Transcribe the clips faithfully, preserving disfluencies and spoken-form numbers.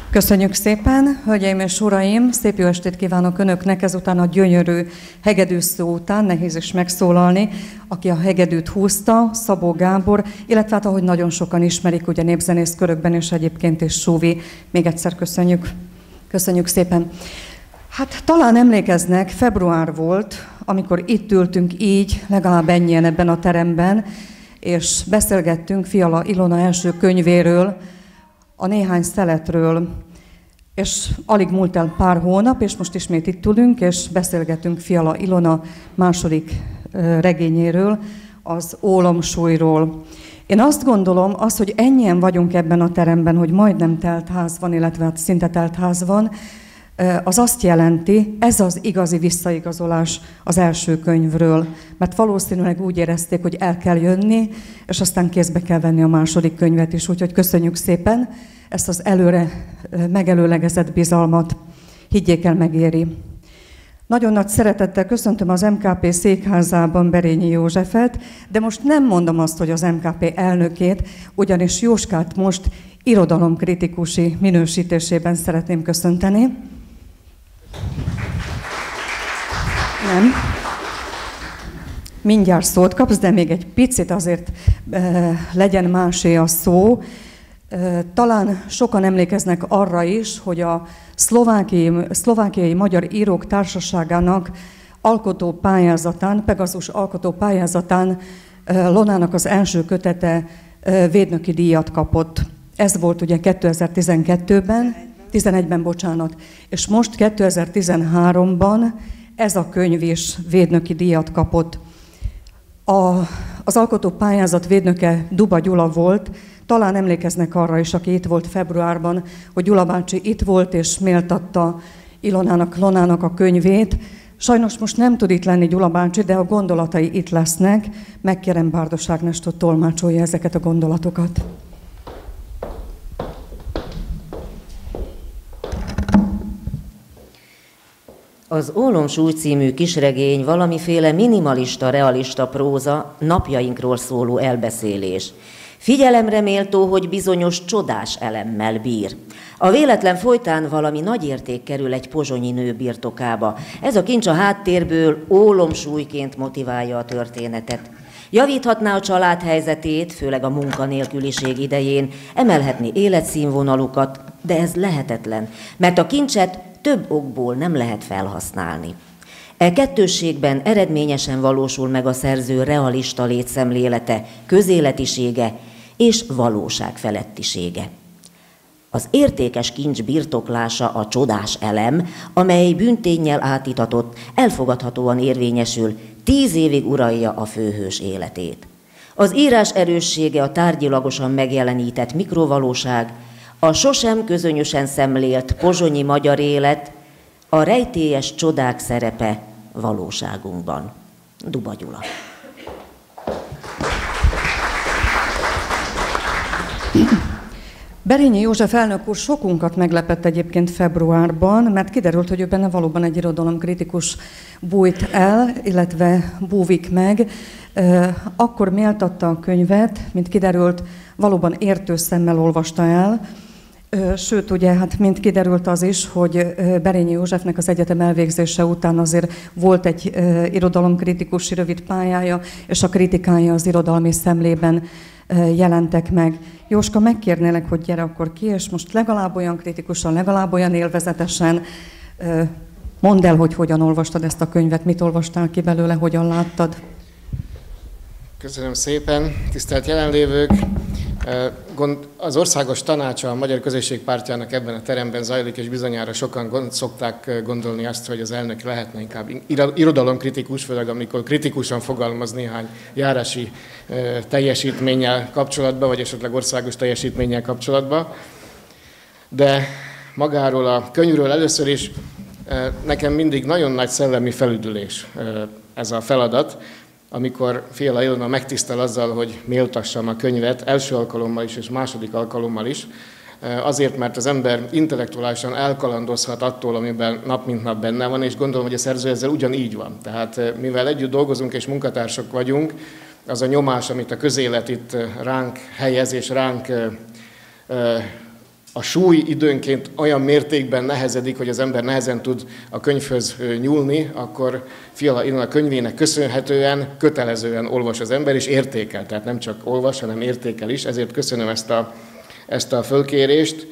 Köszönjük szépen, hölgyeim és uraim, szép jó estét kívánok Önöknek, ezután a gyönyörű hegedűszó után, nehéz is megszólalni, aki a hegedűt húzta, Szabó Gábor, illetve hát ahogy nagyon sokan ismerik, ugye népzenész körökben, és egyébként is Súvi. Még egyszer köszönjük. Köszönjük szépen. Hát talán emlékeznek, február volt, amikor itt ültünk így, legalább ennyien ebben a teremben, és beszélgettünk Fiala Ilona első könyvéről, a néhány szeletről, és alig múlt el pár hónap, és most ismét itt ülünk, és beszélgetünk Fiala Ilona második regényéről, az Ólomsúlyról. Én azt gondolom, az, hogy ennyien vagyunk ebben a teremben, hogy majdnem telt ház van, illetve hát szinte telt ház van, az azt jelenti, ez az igazi visszaigazolás az első könyvről, mert valószínűleg úgy érezték, hogy el kell jönni, és aztán kézbe kell venni a második könyvet is, úgyhogy köszönjük szépen ezt az előre megelőlegezett bizalmat. Higgyék el, megéri. Nagyon nagy szeretettel köszöntöm az em ká pé székházában Berényi Józsefet, de most nem mondom azt, hogy az em ká pé elnökét, ugyanis Jóskát most irodalomkritikusi minősítésében szeretném köszönteni. Nem. Mindjárt szót kapsz, de még egy picit azért e, legyen másé a szó. E, talán sokan emlékeznek arra is, hogy a szlovákiai, szlovákiai Magyar Írók Társaságának alkotó pályázatán, Pegazus alkotó pályázatán e, Lonának az első kötete e, védnöki díjat kapott. Ez volt ugye kétezer-tizenkettőben, tizenegyben, bocsánat, és most kétezer-tizenháromban ez a könyv is védnöki díjat kapott. A, az alkotó pályázat védnöke Duba Gyula volt, talán emlékeznek arra is, aki itt volt februárban, hogy Gyula bácsi itt volt és méltatta Ilonának, Lonának a könyvét. Sajnos most nem tud itt lenni Gyula bácsi, de a gondolatai itt lesznek. Megkérem Bárdos Ágnest, hogy tolmácsolja ezeket a gondolatokat. Az Ólomsúly című kisregény valamiféle minimalista, realista próza, napjainkról szóló elbeszélés. Figyelemre méltó, hogy bizonyos csodás elemmel bír. A véletlen folytán valami nagy érték kerül egy pozsonyi nő birtokába. Ez a kincs a háttérből ólomsúlyként motiválja a történetet. Javíthatná a család helyzetét, főleg a munkanélküliség idején, emelhetné életszínvonalukat, de ez lehetetlen, mert a kincset több okból nem lehet felhasználni. E kettősségben eredményesen valósul meg a szerző realista létszemlélete, közéletisége és valóságfelettisége. Az értékes kincs birtoklása a csodás elem, amely bűnténnyel átitatott, elfogadhatóan érvényesül, tíz évig uralja a főhős életét. Az írás erőssége a tárgyilagosan megjelenített mikrovalóság, a sosem közönösen szemlélt pozsonyi magyar élet, a rejtélyes csodák szerepe valóságunkban. Duba Gyula. Berényi József elnök úr sokunkat meglepett egyébként februárban, mert kiderült, hogy ő benne valóban egy irodalomkritikus bújt el, illetve búvik meg. Akkor méltatta a könyvet, mint kiderült, valóban értő szemmel olvasta el. Sőt, ugye, hát mint kiderült az is, hogy Berényi Józsefnek az egyetem elvégzése után azért volt egy irodalomkritikusi rövid pályája, és a kritikája az irodalmi szemlében jelentek meg. Jóska, megkérnélek, hogy gyere akkor ki, és most legalább olyan kritikusan, legalább olyan élvezetesen mondd el, hogy hogyan olvastad ezt a könyvet, mit olvastál ki belőle, hogyan láttad. Köszönöm szépen, tisztelt jelenlévők! Az Országos Tanácsa a Magyar Közösség Pártjának ebben a teremben zajlik, és bizonyára sokan gond, szokták gondolni azt, hogy az elnök lehetne inkább irodalomkritikus, főleg amikor kritikusan fogalmaz néhány járási teljesítménnyel kapcsolatban, vagy esetleg országos teljesítménnyel kapcsolatban. De magáról a könyvről először is nekem mindig nagyon nagy szellemi felüdülés ez a feladat, amikor Fiala Ilona megtisztel azzal, hogy méltassam a könyvet első alkalommal is és második alkalommal is, azért, mert az ember intellektuálisan elkalandozhat attól, amiben nap mint nap benne van, és gondolom, hogy a szerző ezzel ugyanígy van. Tehát mivel együtt dolgozunk és munkatársak vagyunk, az a nyomás, amit a közélet itt ránk helyez és ránk a súly időnként olyan mértékben nehezedik, hogy az ember nehezen tud a könyvhöz nyúlni, akkor Fiala Ilona könyvének köszönhetően kötelezően olvas az ember, és értékel. Tehát nem csak olvas, hanem értékel is. Ezért köszönöm ezt a, ezt a fölkérést.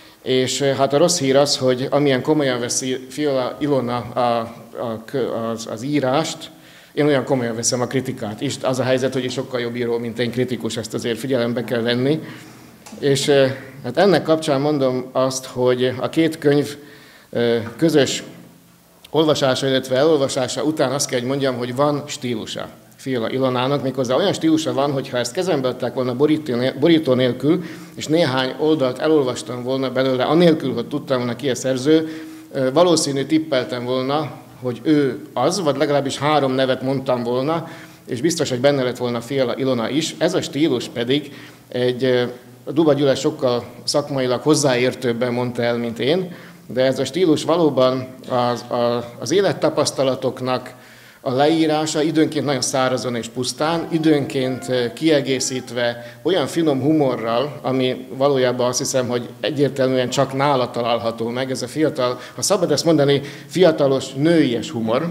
És hát a rossz hír az, hogy amilyen komolyan veszi Fiala Ilona a, a, az, az írást, én olyan komolyan veszem a kritikát is. Az a helyzet, hogy sokkal jobb író, mint én kritikus, ezt azért figyelembe kell venni. És hát ennek kapcsán mondom azt, hogy a két könyv közös olvasása, illetve elolvasása után azt kell, hogy mondjam, hogy van stílusa Fiala Ilonának, méghozzá olyan stílusa van, hogy ha ezt kezembe adták volna borító nélkül, és néhány oldalt elolvastam volna belőle, anélkül, hogy tudtam volna ki a szerző, valószínű tippeltem volna, hogy ő az, vagy legalábbis három nevet mondtam volna, és biztos, hogy benne lett volna Fiala Ilona is. Ez a stílus pedig egy Duba Gyula sokkal szakmailag hozzáértőbben mondta el, mint én, de ez a stílus valóban az, az élettapasztalatoknak a leírása, időnként nagyon szárazon és pusztán, időnként kiegészítve olyan finom humorral, ami valójában azt hiszem, hogy egyértelműen csak nála található meg, ez a fiatal, ha szabad ezt mondani, fiatalos, nőies humor,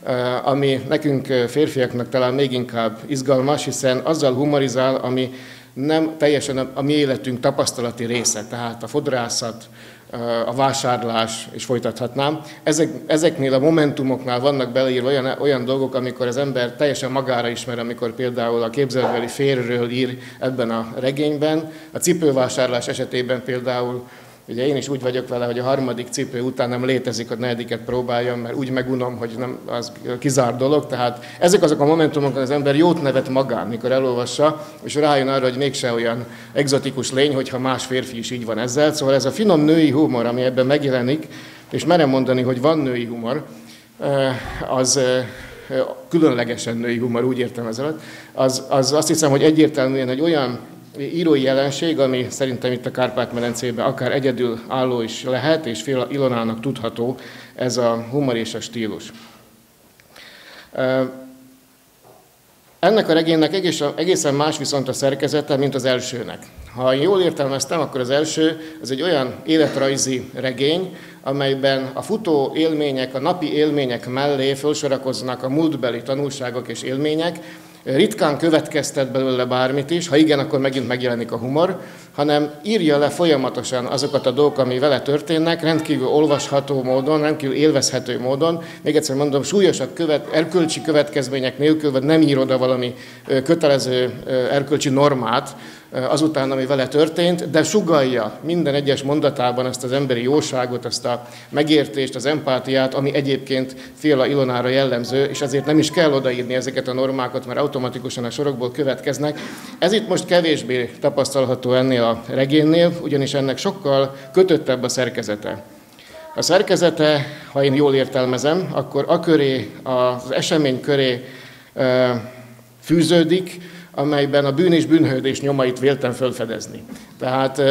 ami nekünk férfiaknak talán még inkább izgalmas, hiszen azzal humorizál, ami nem teljesen a mi életünk tapasztalati része, tehát a fodrászat, a vásárlás, és folytathatnám. Ezek, ezeknél a momentumoknál vannak beleírva olyan, olyan dolgok, amikor az ember teljesen magára ismer, amikor például a képzeletbeli férjről ír ebben a regényben. A cipővásárlás esetében például, ugye én is úgy vagyok vele, hogy a harmadik cipő után nem létezik, a negyediket próbáljam, mert úgy megunom, hogy nem, az kizárt dolog. Tehát ezek azok a momentumok, az ember jót nevet magán, mikor elolvassa, és rájön arra, hogy mégse olyan egzotikus lény, hogyha más férfi is így van ezzel. Szóval ez a finom női humor, ami ebben megjelenik, és merem mondani, hogy van női humor, az különlegesen női humor, úgy értem ez alatt, az, az azt hiszem, hogy egyértelműen egy olyan írói jelenség, ami szerintem itt a Kárpát-medencében akár egyedül álló is lehet, és Fiala Ilonának tudható ez a humor és a stílus. Ennek a regénynek egészen más viszont a szerkezete, mint az elsőnek. Ha jól értelmeztem, akkor az első az egy olyan életrajzi regény, amelyben a futó élmények, a napi élmények mellé felsorakoznak a múltbeli tanulságok és élmények, ritkán következtet belőle bármit is, ha igen, akkor megint megjelenik a humor, hanem írja le folyamatosan azokat a dolgokat, ami vele történnek, rendkívül olvasható módon, rendkívül élvezhető módon. Még egyszer mondom, súlyosabb követ, erkölcsi következmények nélkül, vagy nem ír oda valami kötelező erkölcsi normát azután, ami vele történt, de sugallja minden egyes mondatában azt az emberi jóságot, azt a megértést, az empátiát, ami egyébként Fiala Ilonára jellemző, és ezért nem is kell odaírni ezeket a normákat, mert automatikusan a sorokból következnek. Ez itt most kevésbé tapasztalható ennél a regénynél, ugyanis ennek sokkal kötöttebb a szerkezete. A szerkezete, ha én jól értelmezem, akkor a köré, az esemény köré fűződik, amelyben a bűn és bűnhődés nyomait véltem felfedezni. Tehát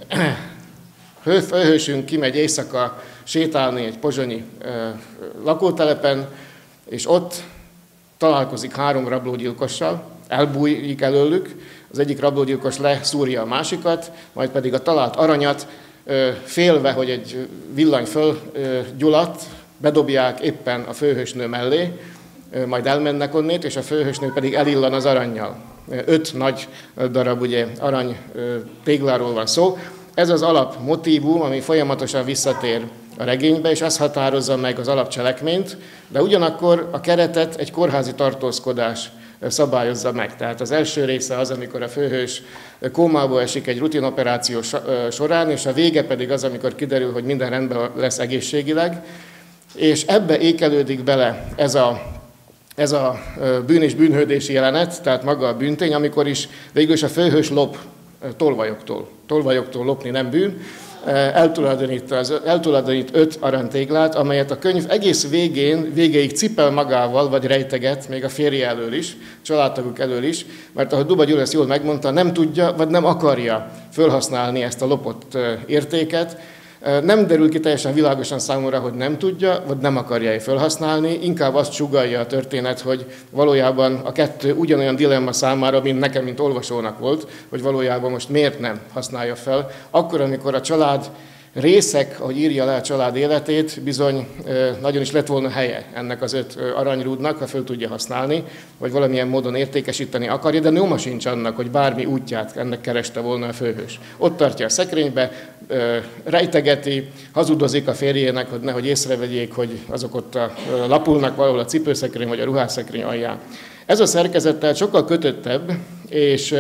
főhősünk kimegy éjszaka sétálni egy pozsonyi lakótelepen, és ott találkozik három rablógyilkossal, elbújik előlük, az egyik rablógyilkos leszúrja a másikat, majd pedig a talált aranyat félve, hogy egy villany fölgyulladt, bedobják éppen a főhősnő mellé, majd elmennek onnét, és a főhősnő pedig elillan az arannyal. Öt nagy darab ugye, arany tégláról van szó. Ez az alapmotívum, ami folyamatosan visszatér a regénybe, és ez határozza meg az alapcselekményt, de ugyanakkor a keretet egy kórházi tartózkodás szabályozza meg. Tehát az első része az, amikor a főhős kómába esik egy rutinoperáció során, és a vége pedig az, amikor kiderül, hogy minden rendben lesz egészségileg, és ebbe ékelődik bele ez a Ez a bűn és bűnhődési jelenet, tehát maga a bűntény, amikor is végül is a főhős lop tolvajoktól. Tolvajoktól lopni nem bűn. Eltulajdonít, eltulajdonít öt aranytéglát, amelyet a könyv egész végén, végéig cipel magával, vagy rejteget, még a férje elől is, családtaguk elől is, mert ahogy Duba Gyula ezt jól megmondta, nem tudja, vagy nem akarja felhasználni ezt a lopott értéket, Nem derül ki teljesen világosan számomra, hogy nem tudja, vagy nem akarja felhasználni, inkább azt sugallja a történet, hogy valójában a kettő ugyanolyan dilemma számára, mint nekem, mint olvasónak volt, hogy valójában most miért nem használja fel. Akkor, amikor a család részek, ahogy írja le a család életét, bizony nagyon is lett volna helye ennek az öt aranyrúdnak, ha föl tudja használni, vagy valamilyen módon értékesíteni akarja, de nyoma sincs annak, hogy bármi útját ennek kereste volna a főhős. Ott tartja a szekrénybe, rejtegeti, hazudozik a férjének, hogy nehogy észrevegyék, hogy azok ott a, lapulnak valahol a cipőszekrény vagy a ruhásszekrény alján. Ez a szerkezettel sokkal kötöttebb, és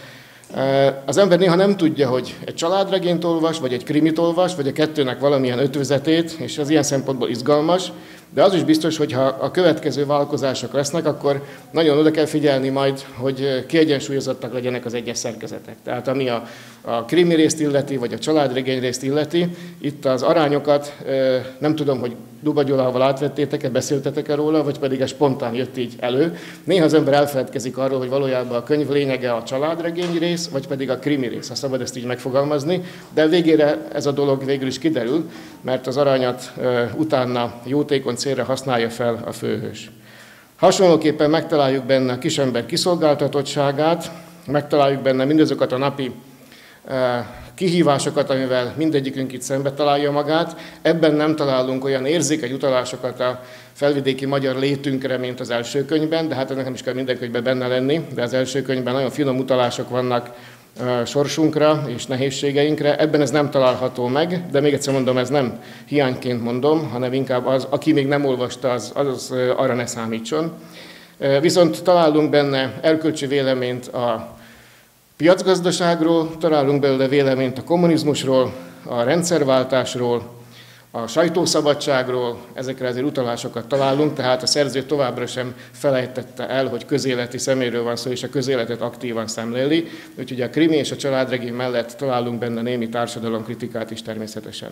az ember néha nem tudja, hogy egy családregényt olvas, vagy egy krimit olvas, vagy a kettőnek valamilyen ötvözetét, és az ilyen szempontból izgalmas, de az is biztos, hogy ha a következő vállalkozások lesznek, akkor nagyon oda kell figyelni majd, hogy kiegyensúlyozottak legyenek az egyes szerkezetek. Tehát ami a, a krimi részt illeti, vagy a családregény részt illeti, itt az arányokat nem tudom, hogy Duba Gyulával átvettétek-e, beszéltetek-e róla, vagy pedig ez spontán jött így elő. Néha az ember elfeledkezik arról, hogy valójában a könyv lényege a családregény rész, vagy pedig a krimi rész, ha szabad ezt így megfogalmazni, de végére ez a dolog végül is kiderül, mert az aranyat utána jótékony célra használja fel a főhős. Hasonlóképpen megtaláljuk benne a kisember kiszolgáltatottságát, megtaláljuk benne mindazokat a napi kihívásokat, amivel mindegyikünk itt szembe találja magát. Ebben nem találunk olyan érzékeny utalásokat a felvidéki magyar létünkre, mint az első könyvben, de hát ennek nem is kell minden könyvben benne lenni, de az első könyvben nagyon finom utalások vannak sorsunkra és nehézségeinkre. Ebben ez nem található meg, de még egyszer mondom, ez nem hiányként mondom, hanem inkább az, aki még nem olvasta, az, az arra ne számítson. Viszont találunk benne erkölcsi véleményt a piacgazdaságról, találunk belőle véleményt a kommunizmusról, a rendszerváltásról, a sajtószabadságról, ezekre azért utalásokat találunk, tehát a szerző továbbra sem felejtette el, hogy közéleti szeméről van szó, és a közéletet aktívan szemléli, úgyhogy a krimi és a családregény mellett találunk benne némi társadalomkritikát is természetesen.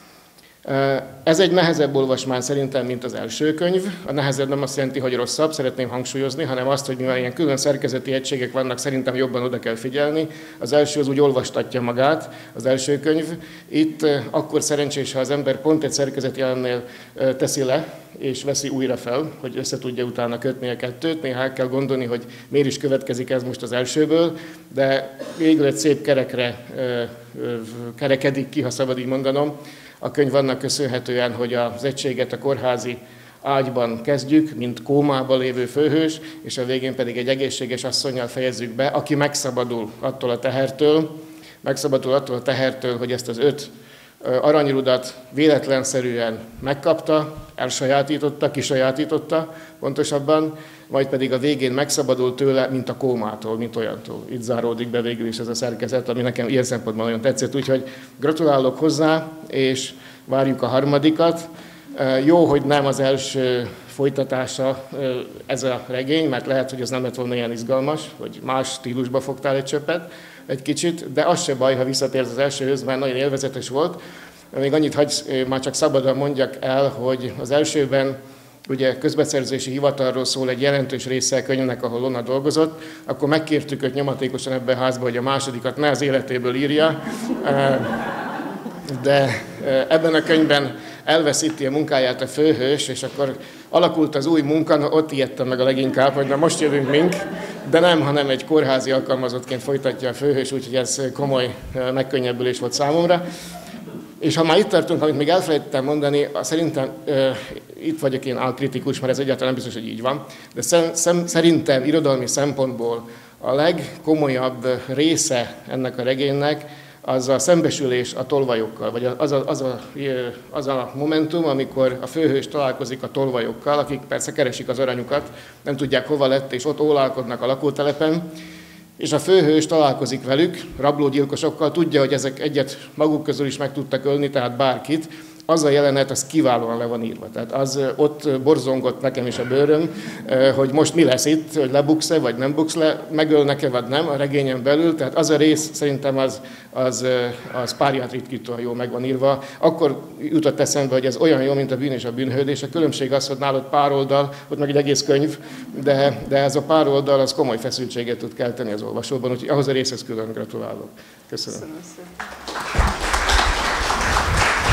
Ez egy nehezebb olvasmány szerintem, mint az első könyv. A nehezebb nem azt jelenti, hogy rosszabb, szeretném hangsúlyozni, hanem azt, hogy mivel ilyen külön szerkezeti egységek vannak, szerintem jobban oda kell figyelni. Az első az úgy olvastatja magát, az első könyv. Itt akkor szerencsés, ha az ember pont egy szerkezeti jelennél teszi le, és veszi újra fel, hogy össze tudja utána kötni a kettőt. Néha el kell gondolni, hogy miért is következik ez most az elsőből, de végül egy szép kerekre kerekedik ki, ha szabad így mondanom. A könyv annak köszönhetően, hogy az egységet a kórházi ágyban kezdjük, mint kómában lévő főhős, és a végén pedig egy egészséges asszonnyal fejezzük be, aki megszabadul attól a tehertől, megszabadul attól a tehertől, hogy ezt az öt aranyrudat véletlenszerűen megkapta, elsajátította, kisajátította pontosabban, majd pedig a végén megszabadul tőle, mint a kómától, mint olyantól. Itt záródik be végül is ez a szerkezet, ami nekem ilyen szempontból nagyon tetszett, úgyhogy gratulálok hozzá, és várjuk a harmadikat. Jó, hogy nem az első folytatása ez a regény, mert lehet, hogy az nem lett volna ilyen izgalmas, hogy más stílusba fogtál egy csöppet, egy kicsit, de az se baj, ha visszatérsz az elsőhöz, mert nagyon élvezetes volt. Még annyit hagy, már csak szabadon mondjak el, hogy az elsőben ugye közbeszerzési hivatalról szól egy jelentős része a könyvnek, ahol Lona dolgozott, akkor megkértük őt nyomatékosan ebbe a házba, hogy a másodikat ne az életéből írja, de ebben a könyvben elveszíti a munkáját a főhős, és akkor alakult az új munka, ott ijedtem meg a leginkább, hogy na most jövünk mink, de nem, hanem egy kórházi alkalmazottként folytatja a főhős, úgyhogy ez komoly megkönnyebbülés volt számomra. És ha már itt tartunk, amit még elfelejtettem mondani, szerintem uh, itt vagyok én álkritikus, mert ez egyáltalán nem biztos, hogy így van, de szem, szem, szerintem irodalmi szempontból a legkomolyabb része ennek a regénynek az a szembesülés a tolvajokkal, vagy az a, az, a, az a momentum, amikor a főhős találkozik a tolvajokkal, akik persze keresik az aranyukat, nem tudják hova lett, és ott ólálkodnak a lakótelepen, és a főhős találkozik velük, rablógyilkosokkal, tudja, hogy ezek egyet maguk közül is meg tudtak ölni, tehát bárkit. Az a jelenet, az kiválóan le van írva. Tehát az ott borzongott nekem is a bőröm, hogy most mi lesz itt, hogy lebuksz-e, vagy nem buksz le, megölnek-e, vagy nem a regényen belül. Tehát az a rész szerintem az, az, az párját ritkítóan jól meg van írva. Akkor jutott eszembe, hogy ez olyan jó, mint a Bűn és a bűnhődés. A különbség az, hogy nálad pár oldal, ott meg egy egész könyv, de, de ez a pár oldal az komoly feszültséget tud kelteni az olvasóban, úgyhogy ahhoz a részhez külön gratulálok. Köszönöm. Köszönöm.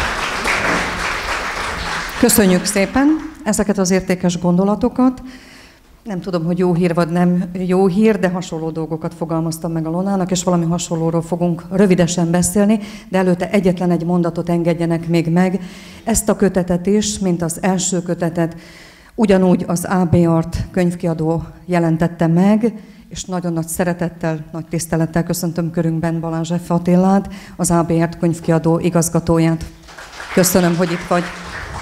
Köszönjük szépen ezeket az értékes gondolatokat. Nem tudom, hogy jó hír vagy nem jó hír, de hasonló dolgokat fogalmaztam meg a Lonának, és valami hasonlóról fogunk rövidesen beszélni, de előtte egyetlen egy mondatot engedjenek még meg. Ezt a kötetet is, mint az első kötetet, ugyanúgy az á bé Art könyvkiadó jelentette meg, és nagyon nagy szeretettel, nagy tisztelettel köszöntöm körünkben Balázs F. Attilát, az á bé Art könyvkiadó igazgatóját. Köszönöm, hogy itt vagy.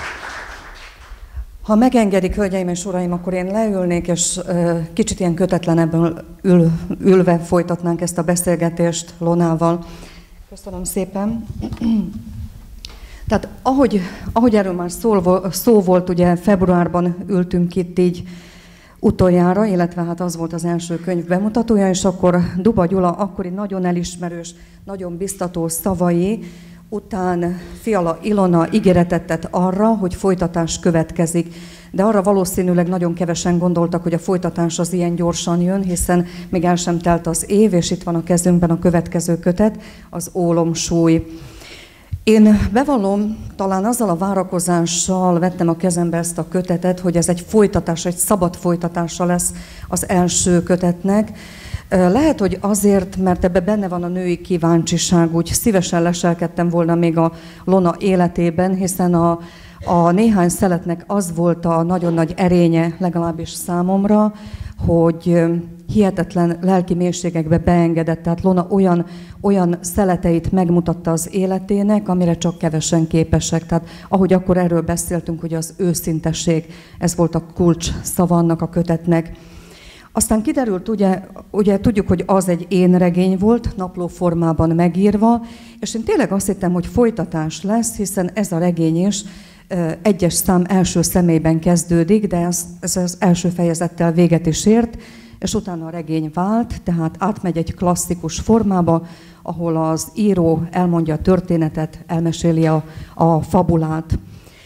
Ha megengedik, hölgyeim és uraim, akkor én leülnék, és kicsit ilyen kötetlenebben ül, ülve folytatnánk ezt a beszélgetést Lonával. Köszönöm szépen. Tehát ahogy, ahogy erről már szó, szó volt, ugye februárban ültünk itt így utoljára, illetve hát az volt az első könyv bemutatója, és akkor Duba Gyula akkori nagyon elismerős, nagyon biztató szavai után Fiala Ilona ígéretet tett arra, hogy folytatás következik. De arra valószínűleg nagyon kevesen gondoltak, hogy a folytatás az ilyen gyorsan jön, hiszen még el sem telt az év, és itt van a kezünkben a következő kötet, az Ólomsúly. Én bevallom, talán azzal a várakozással vettem a kezembe ezt a kötetet, hogy ez egy folytatás, egy szabad folytatása lesz az első kötetnek. Lehet, hogy azért, mert ebben benne van a női kíváncsiság, úgy szívesen leselkedtem volna még a Lona életében, hiszen a, a néhány szeletnek az volt a nagyon nagy erénye, legalábbis számomra, hogy hihetetlen lelki mélységekbe beengedett, tehát Lona olyan, olyan szeleteit megmutatta az életének, amire csak kevesen képesek. Tehát ahogy akkor erről beszéltünk, hogy az őszintesség, ez volt a kulcs szava annak a kötetnek. Aztán kiderült, ugye, ugye tudjuk, hogy az egy én regény volt, napló formában megírva, és én tényleg azt hittem, hogy folytatás lesz, hiszen ez a regény is egyes szám első személyben kezdődik, de ez, ez az első fejezettel véget is ért, és utána a regény vált, tehát átmegy egy klasszikus formába, ahol az író elmondja a történetet, elmeséli a, a fabulát.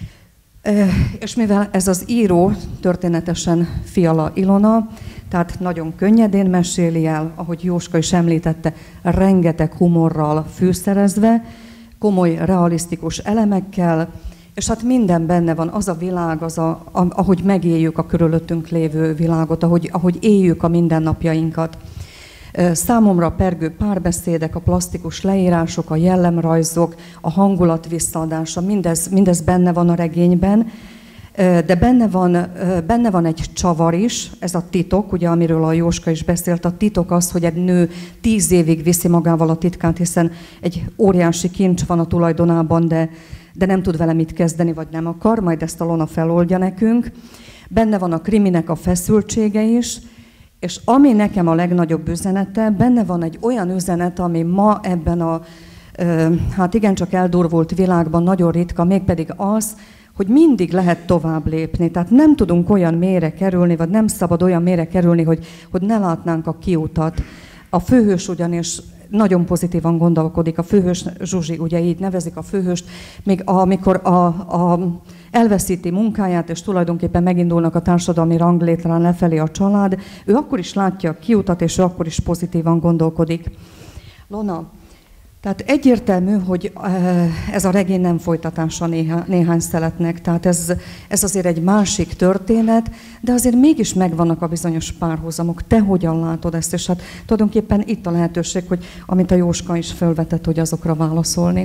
És mivel ez az író történetesen Fiala Ilona, tehát nagyon könnyedén meséli el, ahogy Jóska is említette, rengeteg humorral fűszerezve, komoly, realisztikus elemekkel, és hát minden benne van, az a világ, az a, ahogy megéljük a körülöttünk lévő világot, ahogy, ahogy éljük a mindennapjainkat. Számomra a pergő párbeszédek, a plastikus leírások, a jellemrajzok, a hangulat visszaadása, mindez, mindez benne van a regényben, de benne van, benne van egy csavar is, ez a titok, ugye, amiről a Jóska is beszélt. A titok az, hogy egy nő tíz évig viszi magával a titkát, hiszen egy óriási kincs van a tulajdonában, de, de nem tud vele mit kezdeni, vagy nem akar, majd ezt a Lona feloldja nekünk. Benne van a kriminek a feszültsége is, és ami nekem a legnagyobb üzenete, benne van egy olyan üzenet, ami ma ebben a, hát igencsak eldurvult világban nagyon ritka, mégpedig az, hogy mindig lehet tovább lépni. Tehát nem tudunk olyan mélyre kerülni, vagy nem szabad olyan mélyre kerülni, hogy, hogy ne látnánk a kiutat. A főhős ugyanis nagyon pozitívan gondolkodik. A főhős, Zsuzsi, ugye így nevezik a főhőst, még amikor a, a elveszíti munkáját, és tulajdonképpen megindulnak a társadalmi ranglétrán lefelé a család, ő akkor is látja a kiutat, és ő akkor is pozitívan gondolkodik. Lona, tehát egyértelmű, hogy ez a regény nem folytatása néha, néhány szeletnek, tehát ez, ez azért egy másik történet, de azért mégis megvannak a bizonyos párhuzamok. Te hogyan látod ezt? És hát tulajdonképpen itt a lehetőség, hogy amit a Jóska is felvetett, hogy azokra válaszolni.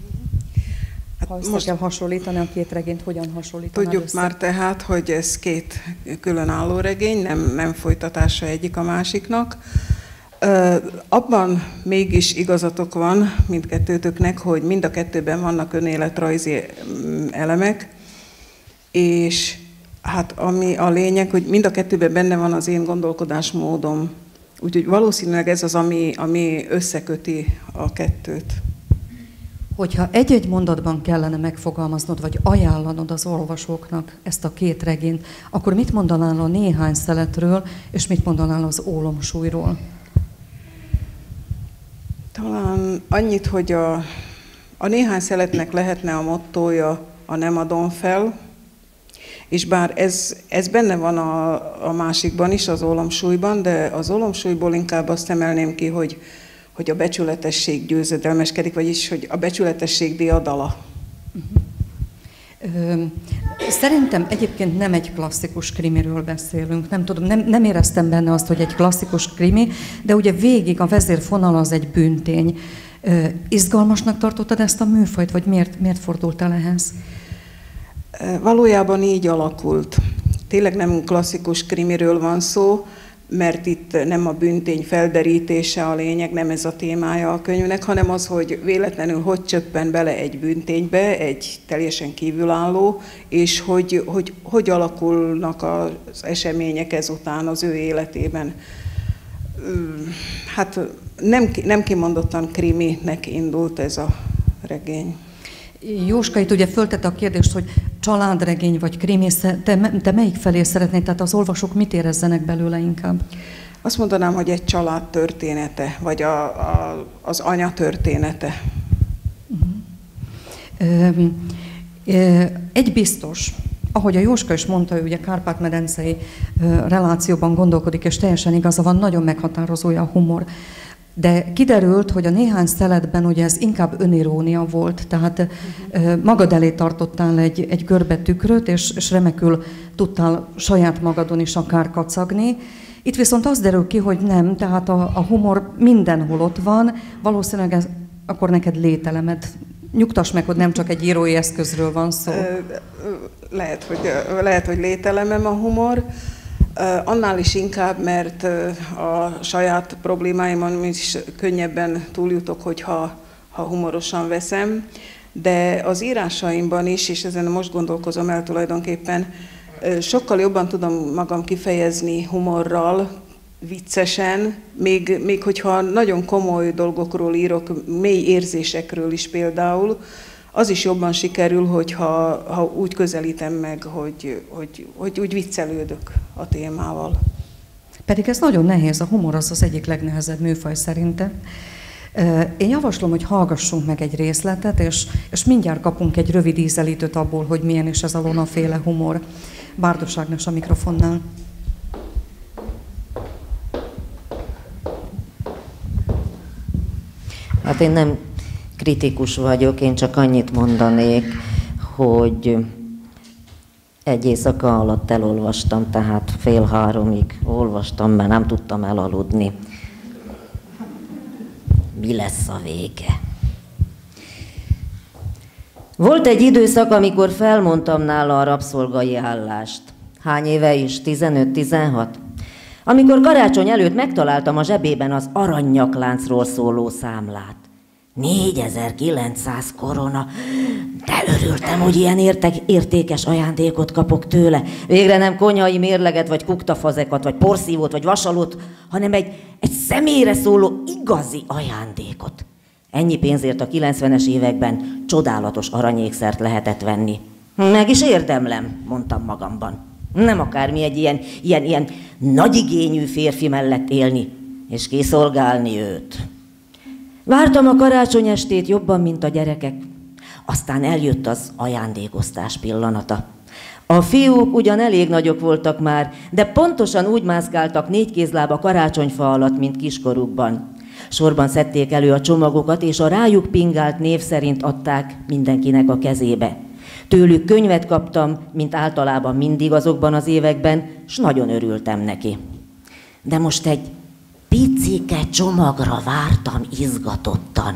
Hát ha össze most kell hasonlítani a két regényt, hogyan hasonlítanád Tudjuk össze? már tehát, hogy ez két különálló regény, nem, nem folytatása egyik a másiknak. Abban mégis igazatok van mindkettőtöknek, hogy mind a kettőben vannak önéletrajzi elemek, és hát ami a lényeg, hogy mind a kettőben benne van az én gondolkodásmódom. Úgyhogy valószínűleg ez az, ami, ami összeköti a kettőt. Hogyha egy-egy mondatban kellene megfogalmaznod, vagy ajánlanod az olvasóknak ezt a két regényt, akkor mit mondanál a néhány szeletről, és mit mondanál az Ólomsúlyról? Talán annyit, hogy a, a néhány szeletnek lehetne a mottója a nem adom fel, és bár ez, ez benne van a, a másikban is, az Ólomsúlyban, de az Ólomsúlyból inkább azt emelném ki, hogy, hogy a becsületesség győzedelmeskedik, vagyis hogy a becsületesség diadala. Uh-huh. Szerintem egyébként nem egy klasszikus krimiről beszélünk, nem tudom, nem, nem éreztem benne azt, hogy egy klasszikus krimi, de ugye végig a vezérfonal az egy bűntény. Izgalmasnak tartottad ezt a műfajt, vagy miért, miért fordultál ehhez? Valójában így alakult. Tényleg nem klasszikus krimiről van szó, mert itt nem a bűntény felderítése a lényeg, nem ez a témája a könyvnek, hanem az, hogy véletlenül hogy csöppen bele egy bűnténybe, egy teljesen kívülálló, és hogy hogy, hogy alakulnak az események ezután az ő életében. Hát nem, nem kimondottan kriminek indult ez a regény. Jóska itt ugye föltette a kérdést, hogy családregény vagy krimi, te, te melyik felé szeretnéd, tehát az olvasók mit érezzenek belőle inkább? Azt mondanám, hogy egy család története, vagy a, a, az anya története. Uh-huh. Egy biztos, ahogy a Jóska is mondta, ő ugye Kárpát-medencei relációban gondolkodik, és teljesen igaza van, nagyon meghatározója a humor. De kiderült, hogy a néhány szeletben ugye ez inkább önirónia volt, tehát uh-huh. magad elé tartottál egy, egy görbe tükröt, és, és remekül tudtál saját magadon is akár kacagni. Itt viszont az derül ki, hogy nem, tehát a, a humor mindenhol ott van, valószínűleg ez, akkor neked lételemed. Nyugtass meg, hogy nem csak egy írói eszközről van szó. Lehet, hogy, lehet, hogy lételemem a humor. Annál is inkább, mert a saját problémáimon is könnyebben túljutok, hogyha ha humorosan veszem, de az írásaimban is, és ezen most gondolkozom el tulajdonképpen, sokkal jobban tudom magam kifejezni humorral, viccesen, még, még hogyha nagyon komoly dolgokról írok, mély érzésekről is például, az is jobban sikerül, hogyha ha úgy közelítem meg, hogy, hogy, hogy úgy viccelődök a témával. Pedig ez nagyon nehéz, a humor az az egyik legnehezebb műfaj szerintem. Én javaslom, hogy hallgassunk meg egy részletet, és, és mindjárt kapunk egy rövid ízelítőt abból, hogy milyen is ez a Lona-féle humor. Bárdos Ágnes a mikrofonnál. Hát én nem kritikus vagyok, én csak annyit mondanék, hogy egy éjszaka alatt elolvastam, tehát fél háromig olvastam, mert nem tudtam elaludni. Mi lesz a vége? Volt egy időszak, amikor felmondtam nála a rabszolgai állást. Hány éve is? tizenöt-tizenhat? Amikor karácsony előtt megtaláltam a zsebében az arannyakláncról szóló számlát. négyezer-kilencszáz korona. De örültem, hogy ilyen értek, értékes ajándékot kapok tőle. Végre nem konyhai mérleget, vagy kuktafazekat, vagy porszívót, vagy vasalót, hanem egy, egy személyre szóló igazi ajándékot. Ennyi pénzért a kilencvenes években csodálatos aranyékszert lehetett venni. Meg is érdemlem, mondtam magamban. Nem akármi egy ilyen, ilyen, ilyen nagyigényű férfi mellett élni, és kiszolgálni őt. Vártam a karácsonyestét jobban, mint a gyerekek. Aztán eljött az ajándékosztás pillanata. A fiúk ugyan elég nagyok voltak már, de pontosan úgy mászkáltak négykézláb a karácsonyfa alatt, mint kiskorukban. Sorban szedték elő a csomagokat, és a rájuk pingált név szerint adták mindenkinek a kezébe. Tőlük könyvet kaptam, mint általában mindig azokban az években, s nagyon örültem neki. De most egy picike csomagra vártam izgatottan.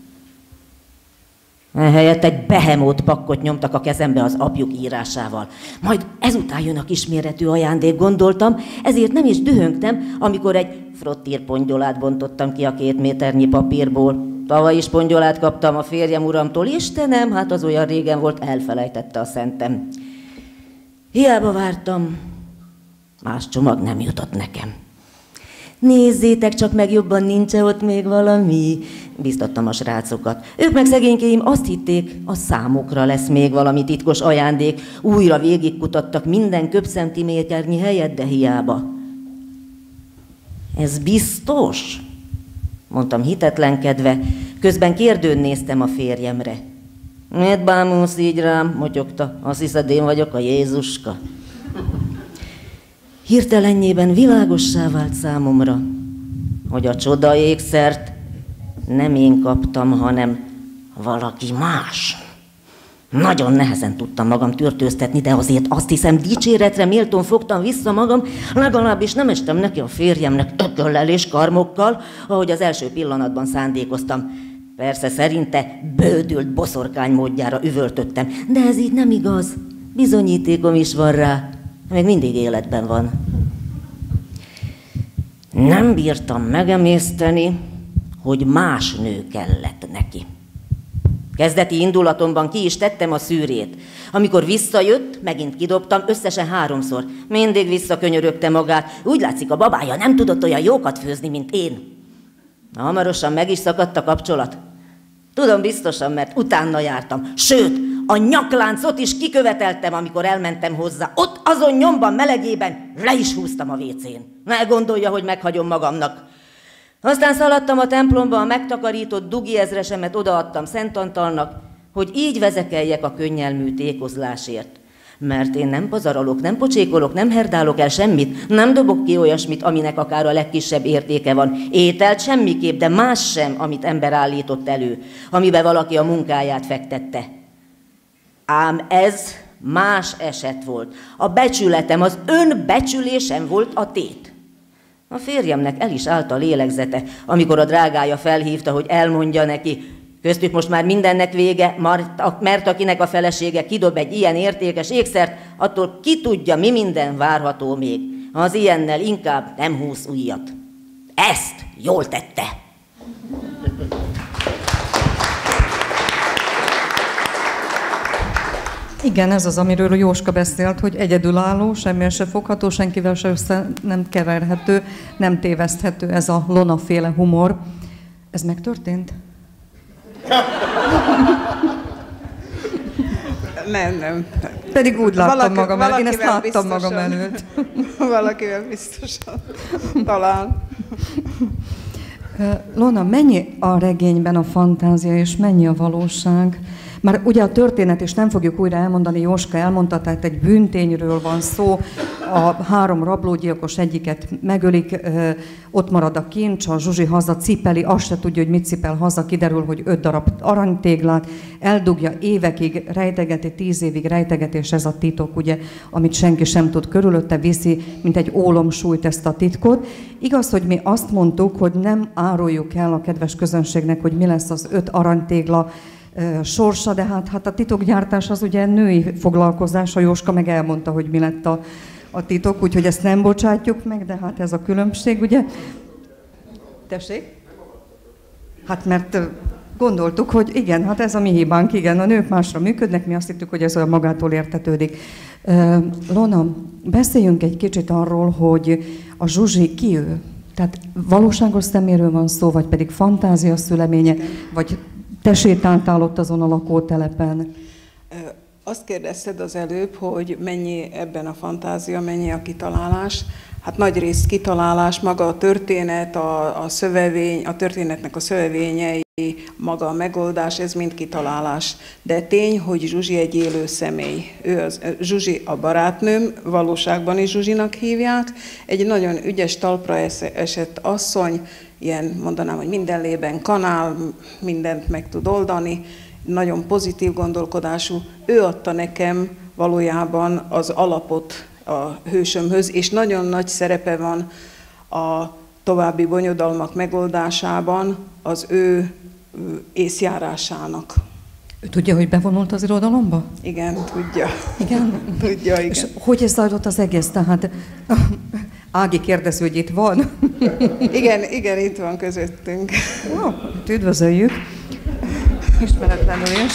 Ehelyett egy behemót pakkot nyomtak a kezembe az apjuk írásával. Majd ezután jön a kisméretű ajándék, gondoltam, ezért nem is dühöngtem, amikor egy frottír pongyolát bontottam ki a két méternyi papírból. Tavaly is pongyolát kaptam a férjem uramtól, Istenem, hát az olyan régen volt, elfelejtette a szentem. Hiába vártam, más csomag nem jutott nekem. Nézzétek csak meg, jobban nincs-e ott még valami? Biztattam a srácokat. Ők meg szegénykéim azt hitték, a számukra lesz még valami titkos ajándék. Újra végigkutattak minden köbcentiméternyi helyet, de hiába. Ez biztos? Mondtam hitetlenkedve, közben kérdőn néztem a férjemre. Miért bámulsz így rám? Motyogta. Azt hiszed, én vagyok a Jézuska? Hirtelennyében világossá vált számomra, hogy a csoda ékszert nem én kaptam, hanem valaki más. Nagyon nehezen tudtam magam törtőztetni, de azért azt hiszem, dicséretre méltón fogtam vissza magam, legalábbis nem estem neki a férjemnek ököllel és karmokkal, ahogy az első pillanatban szándékoztam. Persze szerinte bődült boszorkány módjára üvöltöttem, de ez így nem igaz. Bizonyítékom is van rá, még mindig életben van. Nem bírtam megemészteni, hogy más nő kellett neki. Kezdeti indulatomban ki is tettem a szűrét. Amikor visszajött, megint kidobtam, összesen háromszor. Mindig visszakönyörögte magát. Úgy látszik, a babája nem tudott olyan jókat főzni, mint én. Hamarosan meg is szakadt a kapcsolat. Tudom biztosan, mert utána jártam. Sőt, a nyakláncot is kiköveteltem, amikor elmentem hozzá. Ott azon nyomban, melegében le is húztam a vécén. Ne gondolja, hogy meghagyom magamnak. Aztán szaladtam a templomba, a megtakarított dugi ezresemet odaadtam Szent Antalnak, hogy így vezekeljek a könnyelmű tékozlásért. Mert én nem pazarolok, nem pocsékolok, nem herdálok el semmit, nem dobok ki olyasmit, aminek akár a legkisebb értéke van. Ételt semmiképp, de más sem, amit ember állított elő, amiben valaki a munkáját fektette. Ám ez más eset volt. A becsületem, az önbecsülésem volt a tét. A férjemnek el is állt a lélegzete, amikor a drágája felhívta, hogy elmondja neki, köztük most már mindennek vége, mert akinek a felesége kidob egy ilyen értékes ékszert, attól ki tudja, mi minden várható még. Az ilyennel inkább nem húz ujjat. Ezt jól tette. Igen, ez az, amiről a Jóska beszélt, hogy egyedülálló, semmivel se fogható, senkivel se össze nem keverhető, nem téveszthető ez a Lona-féle humor. Ez megtörtént? Nem, nem. Pedig úgy láttam Valaki, magam előtt, én ezt láttam biztosan, magam előtt. Valakivel biztosan. Talán. Lona, mennyi a regényben a fantázia, és mennyi a valóság? Már ugye a történet, és nem fogjuk újra elmondani, Jóska elmondta, tehát egy bűntényről van szó, a három rablógyilkos egyiket megölik, ott marad a kincs, a Zsuzsi haza cipeli, azt se tudja, hogy mit cipel haza, kiderül, hogy öt darab aranytéglát, eldugja évekig, rejtegeti, tíz évig rejtegeti, és ez a titok, ugye, amit senki sem tud körülötte, viszi, mint egy ólomsúlyt ezt a titkot. Igaz, hogy mi azt mondtuk, hogy nem áruljuk el a kedves közönségnek, hogy mi lesz az öt aranytégla sorsa, de hát, hát a titokgyártás az ugye női foglalkozás, a Jóska meg elmondta, hogy mi lett a, a titok, úgyhogy ezt nem bocsátjuk meg, de hát ez a különbség, ugye? Tessék? Hát mert gondoltuk, hogy igen, hát ez a mi hibánk, igen, a nők másra működnek, mi azt hittük, hogy ez olyan magától értetődik. Lona, beszéljünk egy kicsit arról, hogy a Zsuzsi ki ő? Tehát valóságos szeméről van szó, vagy pedig fantázia szüleménye, vagy te sétáltál ott azon a lakótelepen? Azt kérdezted az előbb, hogy mennyi ebben a fantázia, mennyi a kitalálás. Hát nagy részt kitalálás, maga a történet, a, a szövevény, a történetnek a szövevényei, maga a megoldás, ez mind kitalálás. De tény, hogy Zsuzsi egy élő személy. Ő az, Zsuzsi a barátnőm, valóságban is Zsuzsinak hívják. Egy nagyon ügyes, talpra esett asszony, ilyen mondanám, hogy minden lében kanál, mindent meg tud oldani, nagyon pozitív gondolkodású. Ő adta nekem valójában az alapot a hősömhöz, és nagyon nagy szerepe van a további bonyodalmak megoldásában az ő észjárásának. Ő tudja, hogy bevonult az irodalomba? Igen, tudja. Igen? Tudja, igen. És hogy ez zajlott az egész? Tehát Ági kérdezi, hogy itt van. Igen, igen, itt van közöttünk. Ó, üdvözöljük. Ismeretlenül is.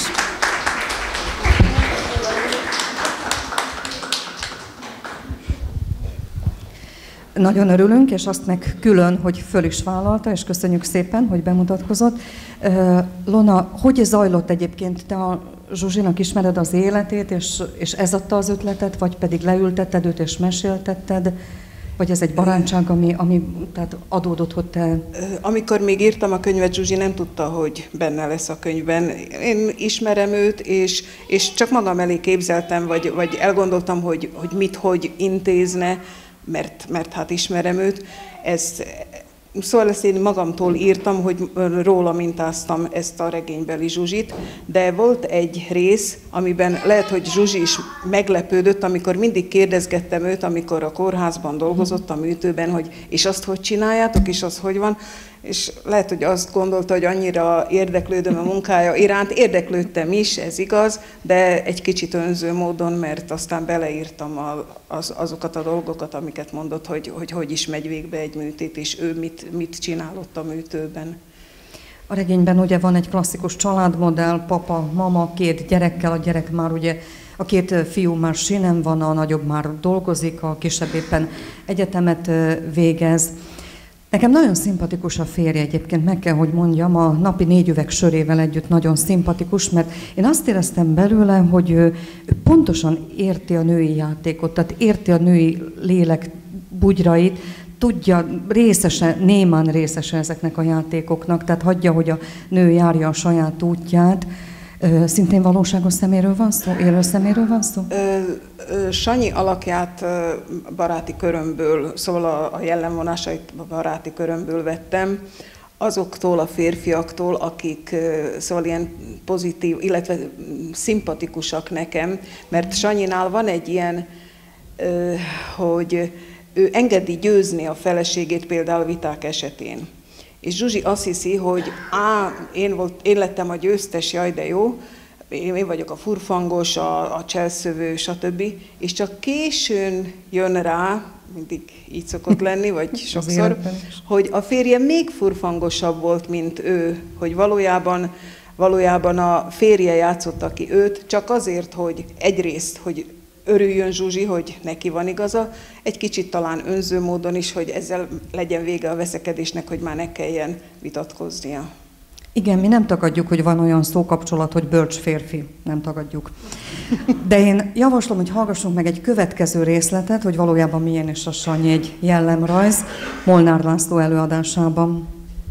Nagyon örülünk, és azt meg külön, hogy föl is vállalta, és köszönjük szépen, hogy bemutatkozott. Lona, hogy zajlott egyébként? Te a Zsuzsinak ismered az életét, és, és ez adta az ötletet, vagy pedig leültetted őt és meséltetted? Vagy ez egy barátság, ami, ami tehát adódott, hogy te... Amikor még írtam a könyvet, Zsuzsi nem tudta, hogy benne lesz a könyvben. Én ismerem őt, és, és csak magam elé képzeltem, vagy, vagy elgondoltam, hogy, hogy mit, hogy intézne, mert, mert hát ismerem őt. Ez Szóval ezt én magamtól írtam, hogy róla mintáztam ezt a regénybeli Zsuzsit, de volt egy rész, amiben lehet, hogy Zsuzsi is meglepődött, amikor mindig kérdezgettem őt, amikor a kórházban dolgozott, a műtőben, hogy és azt hogy csináljátok, és az hogy van, és lehet, hogy azt gondolta, hogy annyira érdeklődöm a munkája iránt, érdeklődtem is, ez igaz, de egy kicsit önző módon, mert aztán beleírtam a, az, azokat a dolgokat, amiket mondott, hogy, hogy hogy is megy végbe egy műtét, és ő mit, mit csinálott a műtőben. A regényben ugye van egy klasszikus családmodell, papa, mama, két gyerekkel, a gyerek már ugye, a két fiú már sínen van, a nagyobb már dolgozik, a kisebb éppen egyetemet végez. Nekem nagyon szimpatikus a férje egyébként, meg kell, hogy mondjam, a napi négy üveg sörével együtt nagyon szimpatikus, mert én azt éreztem belőle, hogy ő, ő pontosan érti a női játékot, tehát érti a női lélek bugyrait, tudja, részese, némán részese ezeknek a játékoknak, tehát hagyja, hogy a nő járja a saját útját. Szintén valóságos szeméről van szó? Élő szeméről van szó? Ö, ö, Sanyi alakját baráti körömből, szóval a, a jellemvonásait baráti körömből vettem, azoktól a férfiaktól, akik szóval ilyen pozitív, illetve szimpatikusak nekem, mert Sanyinál van egy ilyen, ö, hogy ő engedi győzni a feleségét például viták esetén. És Zsuzsi azt hiszi, hogy á, én, volt, én lettem a győztes, jaj, de jó, én vagyok a furfangos, a, a cselszövő, stb. És csak későn jön rá, mindig így szokott lenni, vagy sokszor, hogy a férje még furfangosabb volt, mint ő, hogy valójában, valójában a férje játszotta ki őt, csak azért, hogy egyrészt, hogy örüljön Zsuzsi, hogy neki van igaza, egy kicsit talán önző módon is, hogy ezzel legyen vége a veszekedésnek, hogy már ne kelljen vitatkoznia. Igen, mi nem tagadjuk, hogy van olyan szókapcsolat, hogy bölcs férfi. Nem tagadjuk. De én javaslom, hogy hallgassunk meg egy következő részletet, hogy valójában milyen is a Sanyi, egy jellemrajz Molnár László előadásában.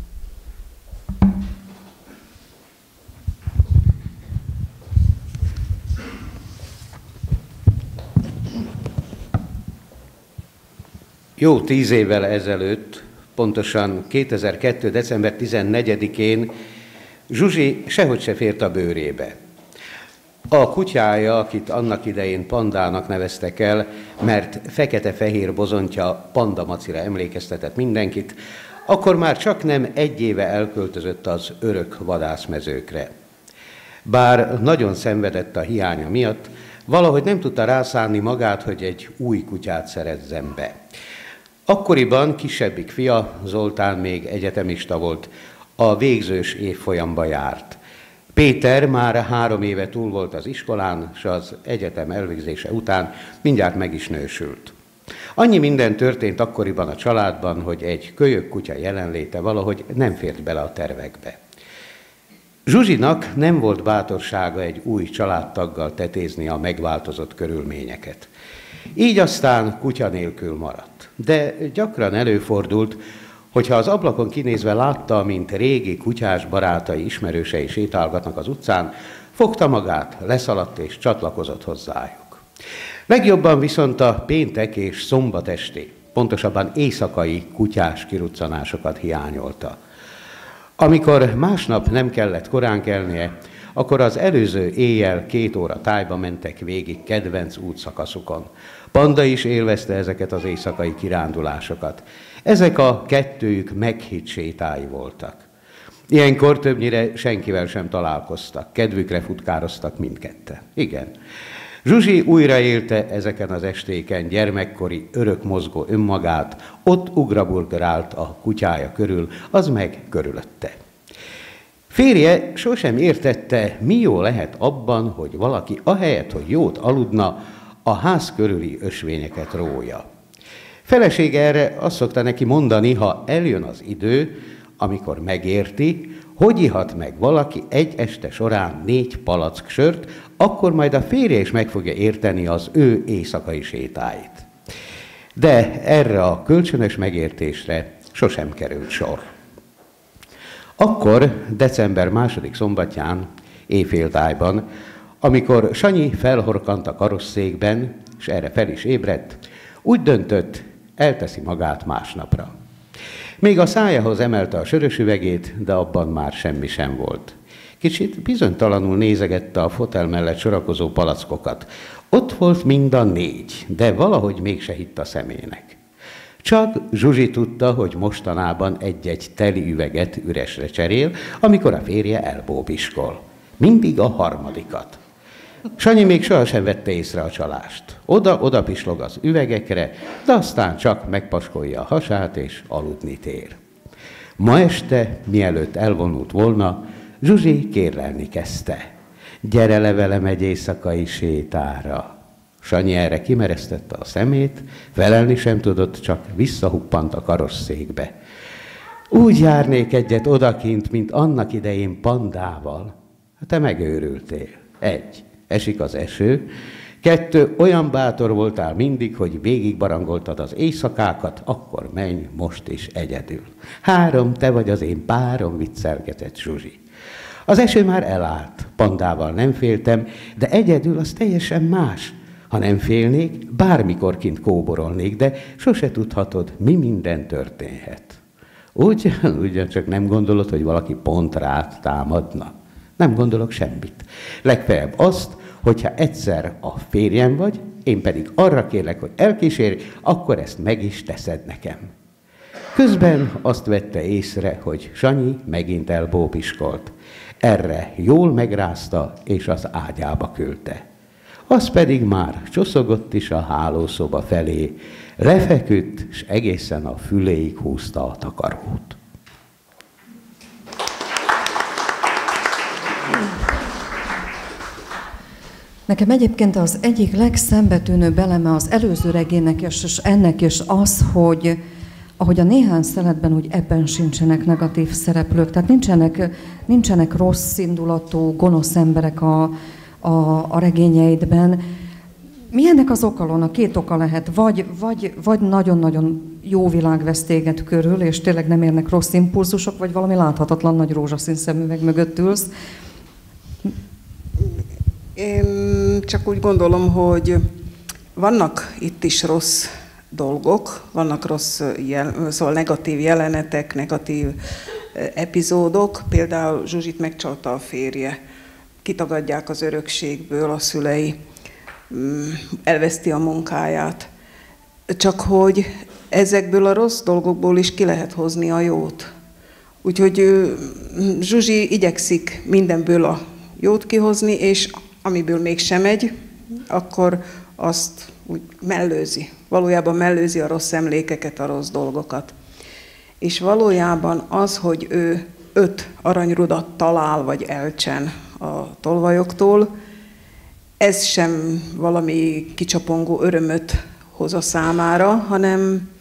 Jó tíz évvel ezelőtt, pontosan kétezer-kettő. december tizennegyedikén Zsuzsi sehogy se fért a bőrébe. A kutyája, akit annak idején Pandának neveztek el, mert fekete-fehér bozontja Panda Macira emlékeztetett mindenkit, akkor már csak nem egy éve elköltözött az örök vadászmezőkre. Bár nagyon szenvedett a hiánya miatt, valahogy nem tudta rászánni magát, hogy egy új kutyát szerezzen be. Akkoriban kisebbik fia, Zoltán még egyetemista volt, a végzős évfolyamba járt. Péter már három éve túl volt az iskolán, és az egyetem elvégzése után mindjárt meg is nősült. Annyi minden történt akkoriban a családban, hogy egy kölyök kutya jelenléte valahogy nem fért bele a tervekbe. Zsuzsinak nem volt bátorsága egy új családtaggal tetézni a megváltozott körülményeket. Így aztán kutya nélkül maradt. De gyakran előfordult, hogyha az ablakon kinézve látta, mint régi kutyás barátai, ismerősei sétálgatnak az utcán, fogta magát, leszaladt és csatlakozott hozzájuk. Legjobban viszont a péntek és szombat esti, pontosabban éjszakai kutyás kiruccanásokat hiányolta. Amikor másnap nem kellett korán kelnie, akkor az előző éjjel két óra tájba mentek végig kedvenc útszakaszukon. Panda is élvezte ezeket az éjszakai kirándulásokat. Ezek a kettőjük meghitt sétái voltak. Ilyenkor többnyire senkivel sem találkoztak, kedvükre futkároztak mindketten. Igen. Zsuzsi újraélte ezeken az estéken gyermekkori, örökmozgó önmagát, ott ugraburgerált a kutyája körül, az meg körülötte. Férje sosem értette, mi jó lehet abban, hogy valaki ahelyett, hogy jót aludna, a ház körüli ösvényeket rója. Felesége erre azt szokta neki mondani, ha eljön az idő, amikor megérti, hogy ihat meg valaki egy este során négy palack sört, akkor majd a férje is meg fogja érteni az ő éjszakai sétáit. De erre a kölcsönös megértésre sosem került sor. Akkor, december második szombatján, éjféltájban, amikor Sanyi felhorkant a karosszékben, és erre fel is ébredt, úgy döntött, elteszi magát másnapra. Még a szájához emelte a sörös üvegét, de abban már semmi sem volt. Kicsit bizonytalanul nézegette a fotel mellett sorakozó palackokat. Ott volt mind a négy, de valahogy mégse hitt a szemének. Csak Zsuzsi tudta, hogy mostanában egy-egy teli üveget üresre cserél, amikor a férje elbóbiskol. Mindig a harmadikat. Sanyi még sohasem vette észre a csalást. Oda-oda pislog az üvegekre, de aztán csak megpaskolja a hasát és aludni tér. Ma este, mielőtt elvonult volna, Zsuzsi kérlelni kezdte. Gyere le velem egy éjszakai sétára. Sanyi erre kimeresztette a szemét, felelni sem tudott, csak visszahuppant a karosszékbe. Úgy járnék egyet odakint, mint annak idején Pandával. Te megőrültél. Egy, esik az eső. Kettő, olyan bátor voltál mindig, hogy végigbarangoltad az éjszakákat, akkor menj most is egyedül. Három, te vagy az én párom, viccelgetett Zsuzsi. Az eső már elállt, Pandával nem féltem, de egyedül az teljesen más. Ha nem félnék, bármikor kint kóborolnék, de sose tudhatod, mi minden történhet. Úgy, ugyancsak nem gondolod, hogy valaki pont rád támadna. Nem gondolok semmit. Legfeljebb azt, hogyha egyszer a férjem vagy, én pedig arra kérlek, hogy elkísérj, akkor ezt meg is teszed nekem. Közben azt vette észre, hogy Sanyi megint elbóbiskolt. Erre jól megrázta, és az ágyába küldte. Az pedig már csoszogott is a hálószoba felé, lefeküdt, és egészen a füléig húzta a takarót. Nekem egyébként az egyik legszembetűnőbb eleme az előző regénynek és ennek is az, hogy ahogy a néhány szeletben, úgy ebben sincsenek negatív szereplők, tehát nincsenek, nincsenek rossz indulatú, gonosz emberek a, a, a regényeidben. Mi ennek az okalon? A két oka lehet, vagy, vagy, vagy nagyon-nagyon jó világ vesz téged körül, és tényleg nem érnek rossz impulzusok, vagy valami láthatatlan nagy rózsaszín szemüveg mögött ülsz. Én csak úgy gondolom, hogy vannak itt is rossz dolgok, vannak rossz, jel, szóval negatív jelenetek, negatív epizódok. Például Zsuzsit megcsalta a férje, kitagadják az örökségből a szülei, elveszti a munkáját. Csak hogy ezekből a rossz dolgokból is ki lehet hozni a jót. Úgyhogy Zsuzsi igyekszik mindenből a jót kihozni, és amiből mégsem megy, akkor azt úgy mellőzi. Valójában mellőzi a rossz emlékeket, a rossz dolgokat. És valójában az, hogy ő öt aranyrudat talál, vagy elcsen a tolvajoktól, ez sem valami kicsapongó örömöt hoz a számára, hanem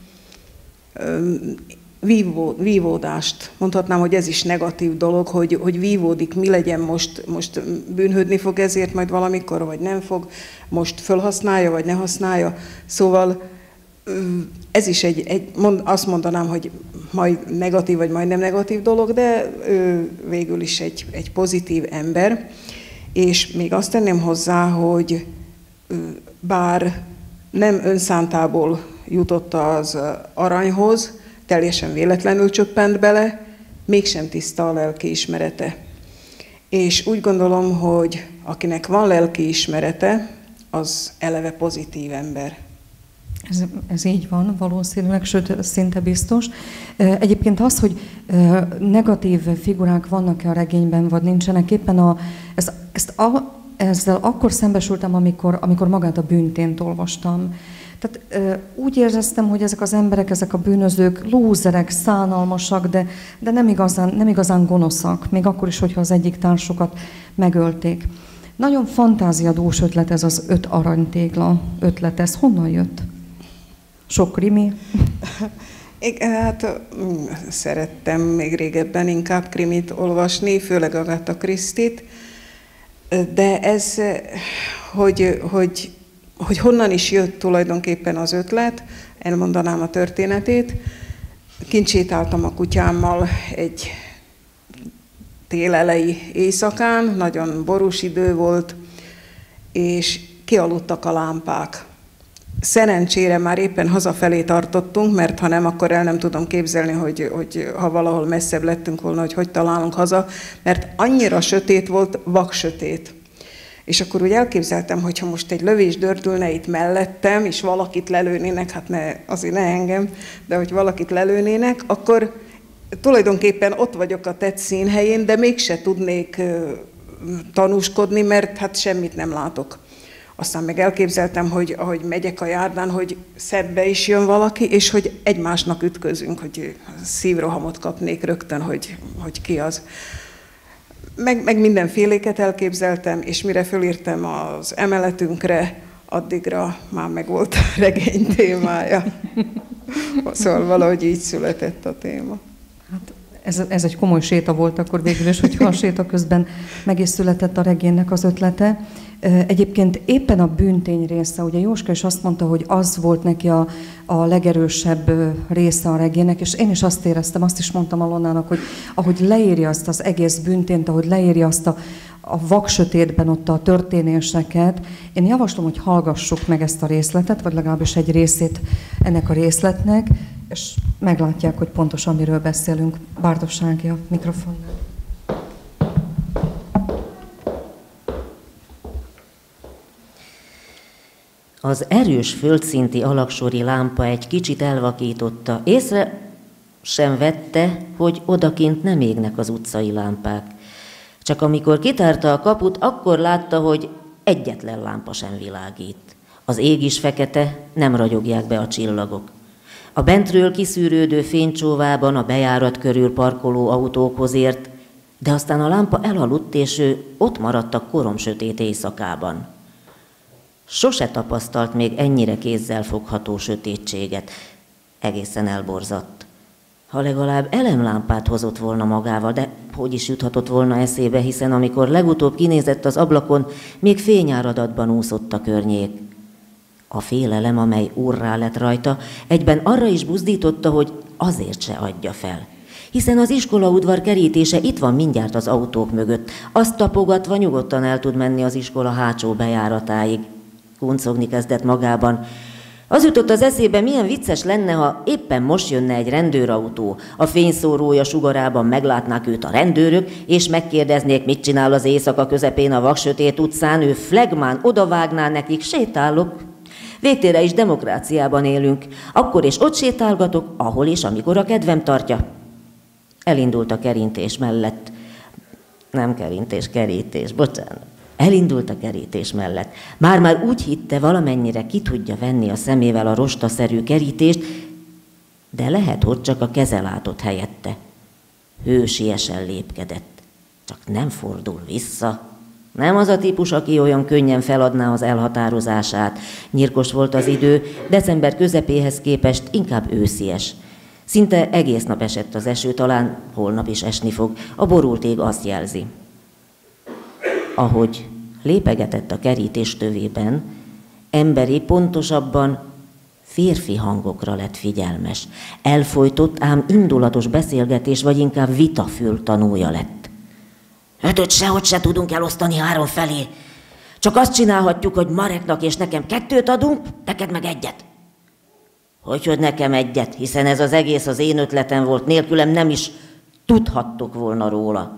vívó, vívódást. Mondhatnám, hogy ez is negatív dolog, hogy, hogy vívódik, mi legyen most, most bűnhődni fog ezért majd valamikor, vagy nem fog, most felhasználja, vagy ne használja. Szóval ez is egy, egy mond, azt mondanám, hogy majd negatív, vagy majdnem negatív dolog, de ő végül is egy, egy pozitív ember. És még azt tenném hozzá, hogy bár nem önszántából jutott az aranyhoz, teljesen véletlenül csöppent bele, mégsem tiszta a lelkiismerete. És úgy gondolom, hogy akinek van lelkiismerete, az eleve pozitív ember. Ez, ez így van, valószínűleg, sőt, szinte biztos. Egyébként az, hogy negatív figurák vannak-e a regényben, vagy nincsenek, éppen a, ez, ezt a, ezzel akkor szembesültem, amikor, amikor magát a Bűntént olvastam. Tehát úgy éreztem, hogy ezek az emberek, ezek a bűnözők, lúzerek, szánalmasak, de, de nem, igazán, nem igazán gonoszak, még akkor is, hogyha az egyik társukat megölték. Nagyon fantáziadús ötlet ez az öt aranytégla ötlet. Ez honnan jött? Sok krimi? Igen, hát szerettem még régebben inkább krimit olvasni, főleg Agatha Christie-t, de ez, hogy, hogy, hogy honnan is jött tulajdonképpen az ötlet, elmondanám a történetét. Kint sétáltam a kutyámmal egy télelei éjszakán, nagyon borús idő volt, és kialudtak a lámpák. Szerencsére már éppen hazafelé tartottunk, mert ha nem, akkor el nem tudom képzelni, hogy, hogy ha valahol messzebb lettünk volna, hogy hogy találunk haza, mert annyira sötét volt, vaksötét. És akkor úgy elképzeltem, hogy ha most egy lövés dördülne itt mellettem, és valakit lelőnének, hát ne, azért ne engem, de hogy valakit lelőnének, akkor tulajdonképpen ott vagyok a tett színhelyén, de mégse tudnék tanúskodni, mert hát semmit nem látok. Aztán meg elképzeltem, hogy ahogy megyek a járdán, hogy szedbe is jön valaki, és hogy egymásnak ütközünk, hogy szívrohamot kapnék rögtön, hogy, hogy ki az. Meg, meg mindenféléket elképzeltem, és mire fölírtam az emeletünkre, addigra már megvolt a regény témája. Szóval valahogy így született a téma. Hát ez, ez egy komoly séta volt akkor végül is, hogyha a séta közben meg is született a regénynek az ötlete. Egyébként éppen a bűntény része, ugye Jóska is azt mondta, hogy az volt neki a, a legerősebb része a regénynek, és én is azt éreztem, azt is mondtam Alonnának, hogy ahogy leírja azt az egész bűntényt, ahogy leírja azt a, a vaksötétben ott a történéseket, én javaslom, hogy hallgassuk meg ezt a részletet, vagy legalábbis egy részét ennek a részletnek, és meglátják, hogy pontosan miről beszélünk. Bárdos Ági a mikrofonnál. Az erős földszinti alaksori lámpa egy kicsit elvakította. Észre sem vette, hogy odakint nem égnek az utcai lámpák. Csak amikor kitárta a kaput, akkor látta, hogy egyetlen lámpa sem világít. Az ég is fekete, nem ragyogják be a csillagok. A bentről kiszűrődő fénycsóvában a bejárat körül parkoló autókhoz ért, de aztán a lámpa elaludt, és ő ott maradt a koromsötét éjszakában. Sose tapasztalt még ennyire kézzel fogható sötétséget. Egészen elborzadt. Ha legalább elemlámpát hozott volna magával, de hogy is juthatott volna eszébe, hiszen amikor legutóbb kinézett az ablakon, még fényáradatban úszott a környék. A félelem, amely úrrá lett rajta, egyben arra is buzdította, hogy azért se adja fel. Hiszen az iskolaudvar kerítése itt van mindjárt az autók mögött. Azt tapogatva nyugodtan el tud menni az iskola hátsó bejáratáig. Kuncogni kezdett magában. Az jutott az eszébe, milyen vicces lenne, ha éppen most jönne egy rendőrautó. A fényszórója sugarában meglátnák őt a rendőrök, és megkérdeznék, mit csinál az éjszaka közepén a vaksötét utcán, ő flegmán odavágná nekik, sétálok. Végtére is demokráciában élünk. Akkor és ott sétálgatok, ahol és amikor a kedvem tartja. Elindult a kerintés mellett. Nem kerintés, kerítés, bocsánat. Elindult a kerítés mellett. Már-már úgy hitte, valamennyire ki tudja venni a szemével a rostaszerű kerítést, de lehet, hogy csak a keze látott helyette. Hősiesen lépkedett, csak nem fordul vissza. Nem az a típus, aki olyan könnyen feladná az elhatározását. Nyírkos volt az idő, december közepéhez képest inkább őszies. Szinte egész nap esett az eső, talán holnap is esni fog. A borult ég azt jelzi. Ahogy lépegetett a kerítés tövében, emberi, pontosabban férfi hangokra lett figyelmes. Elfojtott, ám indulatos beszélgetés, vagy inkább vitafül tanúja lett. Ötöt sehogy se tudunk elosztani három felé. Csak azt csinálhatjuk, hogy Mareknak és nekem kettőt adunk, neked meg egyet. Hogyhogy nekem egyet, hiszen ez az egész az én ötletem volt, nélkülem nem is tudhattok volna róla.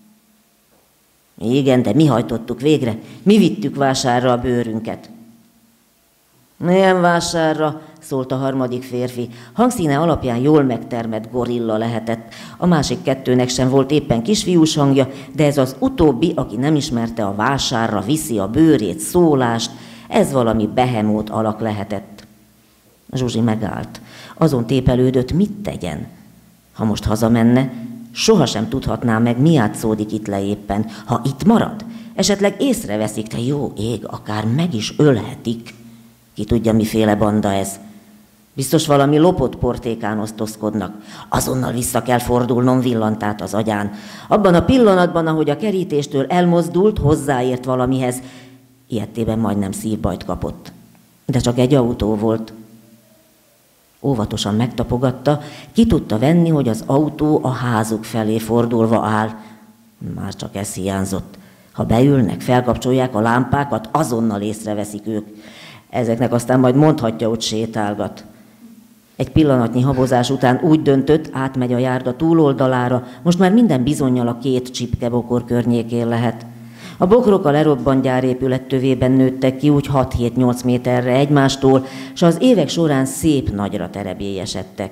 Igen, de mi hajtottuk végre, mi vittük vásárra a bőrünket. Milyen vásárra? Szólt a harmadik férfi. Hangszíne alapján jól megtermett gorilla lehetett. A másik kettőnek sem volt éppen kisfiús hangja, de ez az utóbbi, aki nem ismerte a vásárra viszi a bőrét, szólást, ez valami behemót alak lehetett. Zsuzsi megállt. Azon tépelődött, mit tegyen. Ha most hazamenne, sohasem tudhatná meg, mi játszódik itt le éppen. Ha itt marad, esetleg észreveszik, te jó ég, akár meg is ölhetik. Ki tudja, miféle banda ez. Biztos valami lopott portékán osztozkodnak. Azonnal vissza kell fordulnom, villant át az agyán. Abban a pillanatban, ahogy a kerítéstől elmozdult, hozzáért valamihez, ilyettében majdnem szívbajt kapott. De csak egy autó volt. Óvatosan megtapogatta, ki tudta venni, hogy az autó a házuk felé fordulva áll. Már csak ez hiányzott. Ha beülnek, felkapcsolják a lámpákat, azonnal észreveszik ők. Ezeknek aztán majd mondhatja, hogy sétálgat. Egy pillanatnyi habozás után úgy döntött, átmegy a járda túloldalára, most már minden bizonnyal a két csipkebokor környékén lehet. A bokrok a lerobbant gyárépület tövében nőttek ki úgy hat-hét-nyolc méterre egymástól, s az évek során szép nagyra terebélyesedtek.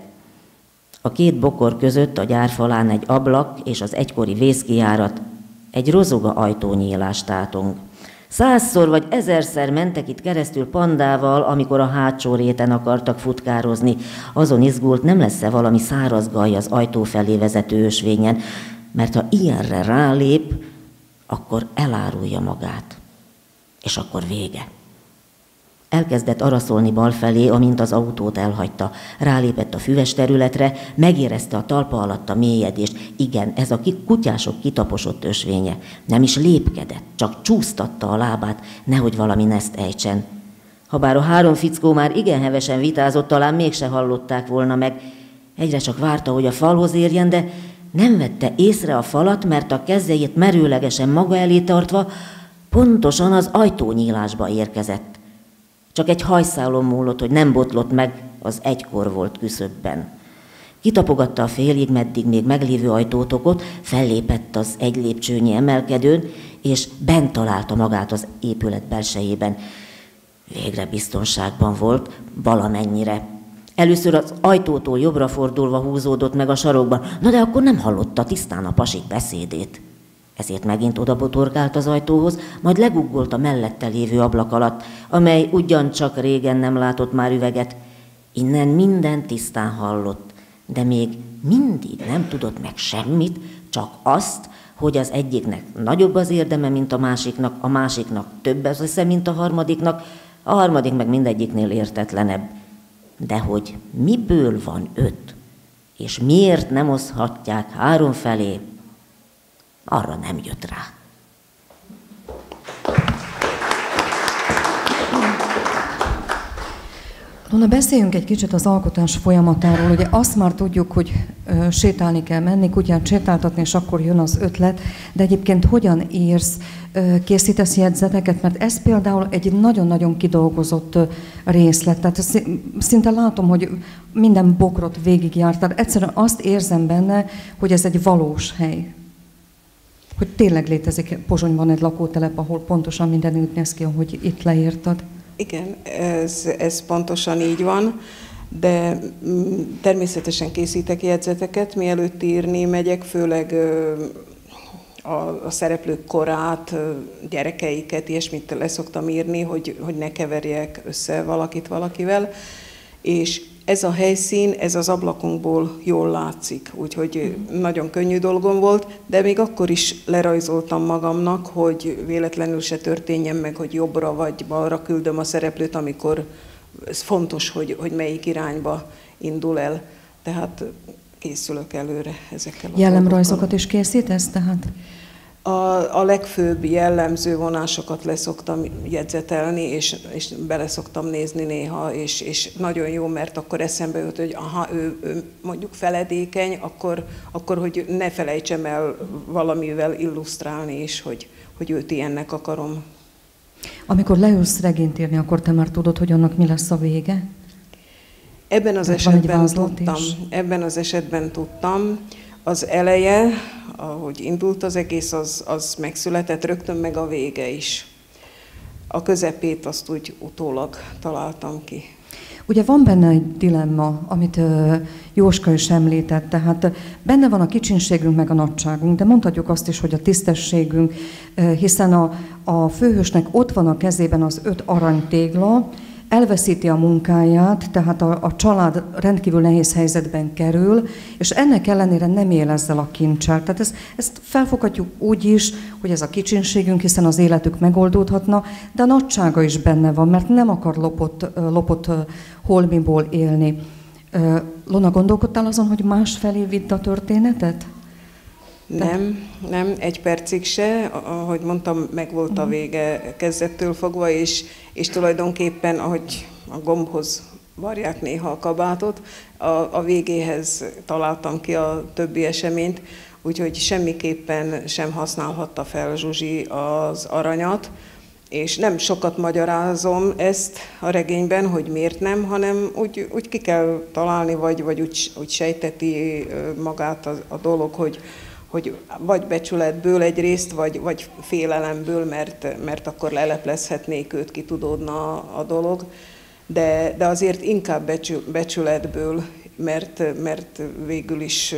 A két bokor között a gyárfalán egy ablak és az egykori vészkijárat, egy rozoga ajtónyílás tátong. Százszor vagy ezerszer mentek itt keresztül Pandával, amikor a hátsó réten akartak futkározni. Azon izgult, nem lesz-e valami száraz gaj az ajtó felé vezető ösvényen, mert ha ilyenre rálép, akkor elárulja magát. És akkor vége. Elkezdett araszolni bal felé, amint az autót elhagyta. Rálépett a füves területre, megérezte a talpa alatt a mélyedést. Igen, ez a kutyások kitaposott ösvénye. Nem is lépkedett, csak csúsztatta a lábát, nehogy valami neszt ejtsen. Habár a három fickó már igen hevesen vitázott, talán mégse hallották volna meg. Egyre csak várta, hogy a falhoz érjen, de nem vette észre a falat, mert a kezeit merőlegesen maga elé tartva pontosan az ajtónyílásba érkezett. Csak egy hajszálon múlott, hogy nem botlott meg, az egykor volt küszöbben. Kitapogatta a félig, meddig még meglévő ajtótokot, fellépett az egy lépcsőnyi emelkedőn, és bent találta magát az épület belsejében. Végre biztonságban volt, valamennyire. Először az ajtótól jobbra fordulva húzódott meg a sarokban, na de akkor nem hallotta tisztán a pasik beszédét. Ezért megint odabotorgált az ajtóhoz, majd leguggolt a mellette lévő ablak alatt, amely ugyancsak régen nem látott már üveget. Innen minden tisztán hallott, de még mindig nem tudott meg semmit, csak azt, hogy az egyiknek nagyobb az érdeme, mint a másiknak, a másiknak több az esze, mint a harmadiknak, a harmadik meg mindegyiknél értetlenebb. De hogy miből van öt, és miért nem oszhatják három felé, arra nem jött rá. Lona, beszéljünk egy kicsit az alkotás folyamatáról. Ugye azt már tudjuk, hogy ö, sétálni kell menni, kutyát sétáltatni, és akkor jön az ötlet. De egyébként hogyan írsz, ö, készítesz jegyzeteket? Mert ez például egy nagyon-nagyon kidolgozott ö, részlet. Tehát szinte látom, hogy minden bokrot végigjártál. Egyszerűen azt érzem benne, hogy ez egy valós hely. Hogy tényleg létezik Pozsonyban egy lakótelep, ahol pontosan minden úgy néz ki, ahogy itt leírtad. Igen, ez, ez pontosan így van, de természetesen készítek jegyzeteket, mielőtt írni megyek, főleg a, a szereplők korát, gyerekeiket, ilyesmit leszoktam írni, hogy, hogy ne keverjek össze valakit valakivel, és ez a helyszín, ez az ablakunkból jól látszik, úgyhogy nagyon könnyű dolgom volt, de még akkor is lerajzoltam magamnak, hogy véletlenül se történjen meg, hogy jobbra vagy balra küldöm a szereplőt, amikor ez fontos, hogy, hogy melyik irányba indul el. Tehát készülök előre ezekkel a jellemrajzokat is készítesz tehát? A, a legfőbb jellemző vonásokat leszoktam jegyzetelni, és, és bele szoktam nézni néha, és, és nagyon jó, mert akkor eszembe jut, hogy aha, ő, ő mondjuk feledékeny, akkor, akkor hogy ne felejtsem el valamivel illusztrálni is, hogy, hogy őt ilyennek akarom. Amikor leülsz regényt írni, akkor te már tudod, hogy annak mi lesz a vége? Ebben az esetben tudtam. Ebben az esetben tudtam. Az eleje, ahogy indult az egész, az, az megszületett, rögtön meg a vége is. A közepét azt úgy utólag találtam ki. Ugye van benne egy dilemma, amit Jóska is említett, tehát benne van a kicsinségünk meg a nagyságunk, de mondhatjuk azt is, hogy a tisztességünk, hiszen a, a főhősnek ott van a kezében az öt aranytégla, elveszíti a munkáját, tehát a, a család rendkívül nehéz helyzetben kerül, és ennek ellenére nem él ezzel a kincsel. Tehát ezt, ezt felfoghatjuk úgy is, hogy ez a kicsinségünk, hiszen az életük megoldódhatna, de a nagysága is benne van, mert nem akar lopott, lopott holmiból élni. Lona, gondolkodtál azon, hogy másfelé vidd a történetet? Nem, nem, egy percig se, ahogy mondtam, meg volt a vége kezdettől fogva, és, és tulajdonképpen, ahogy a gombhoz varják néha a kabátot, a, a végéhez találtam ki a többi eseményt, úgyhogy semmiképpen sem használhatta fel Zsuzsi az aranyat, És nem sokat magyarázom ezt a regényben, hogy miért nem, hanem úgy, úgy ki kell találni, vagy, vagy úgy, úgy sejteti magát a, a dolog, hogy, hogy vagy becsületből egyrészt, vagy, vagy félelemből, mert, mert akkor leleplezhetnék őt, ki tudódna a dolog, de, de azért inkább becsületből, mert, mert végül is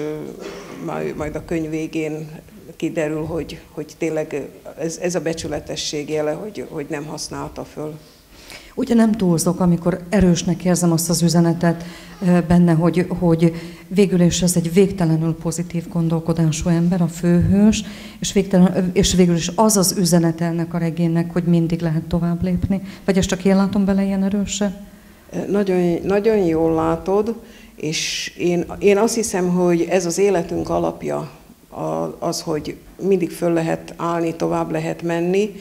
majd a könyv végén kiderül, hogy, hogy tényleg ez, ez a becsületesség jele, hogy, hogy nem használta föl. Ugye nem túlzok, amikor erősnek érzem azt az üzenetet benne, hogy, hogy végül is ez egy végtelenül pozitív gondolkodású ember, a főhős, és, végtelen, és végül is az az üzenete ennek a regénynek, hogy mindig lehet tovább lépni. Vagy ezt csak én látom bele ilyen erősen? Nagyon, nagyon jól látod, és én, én azt hiszem, hogy ez az életünk alapja, az, hogy mindig föl lehet állni, tovább lehet menni.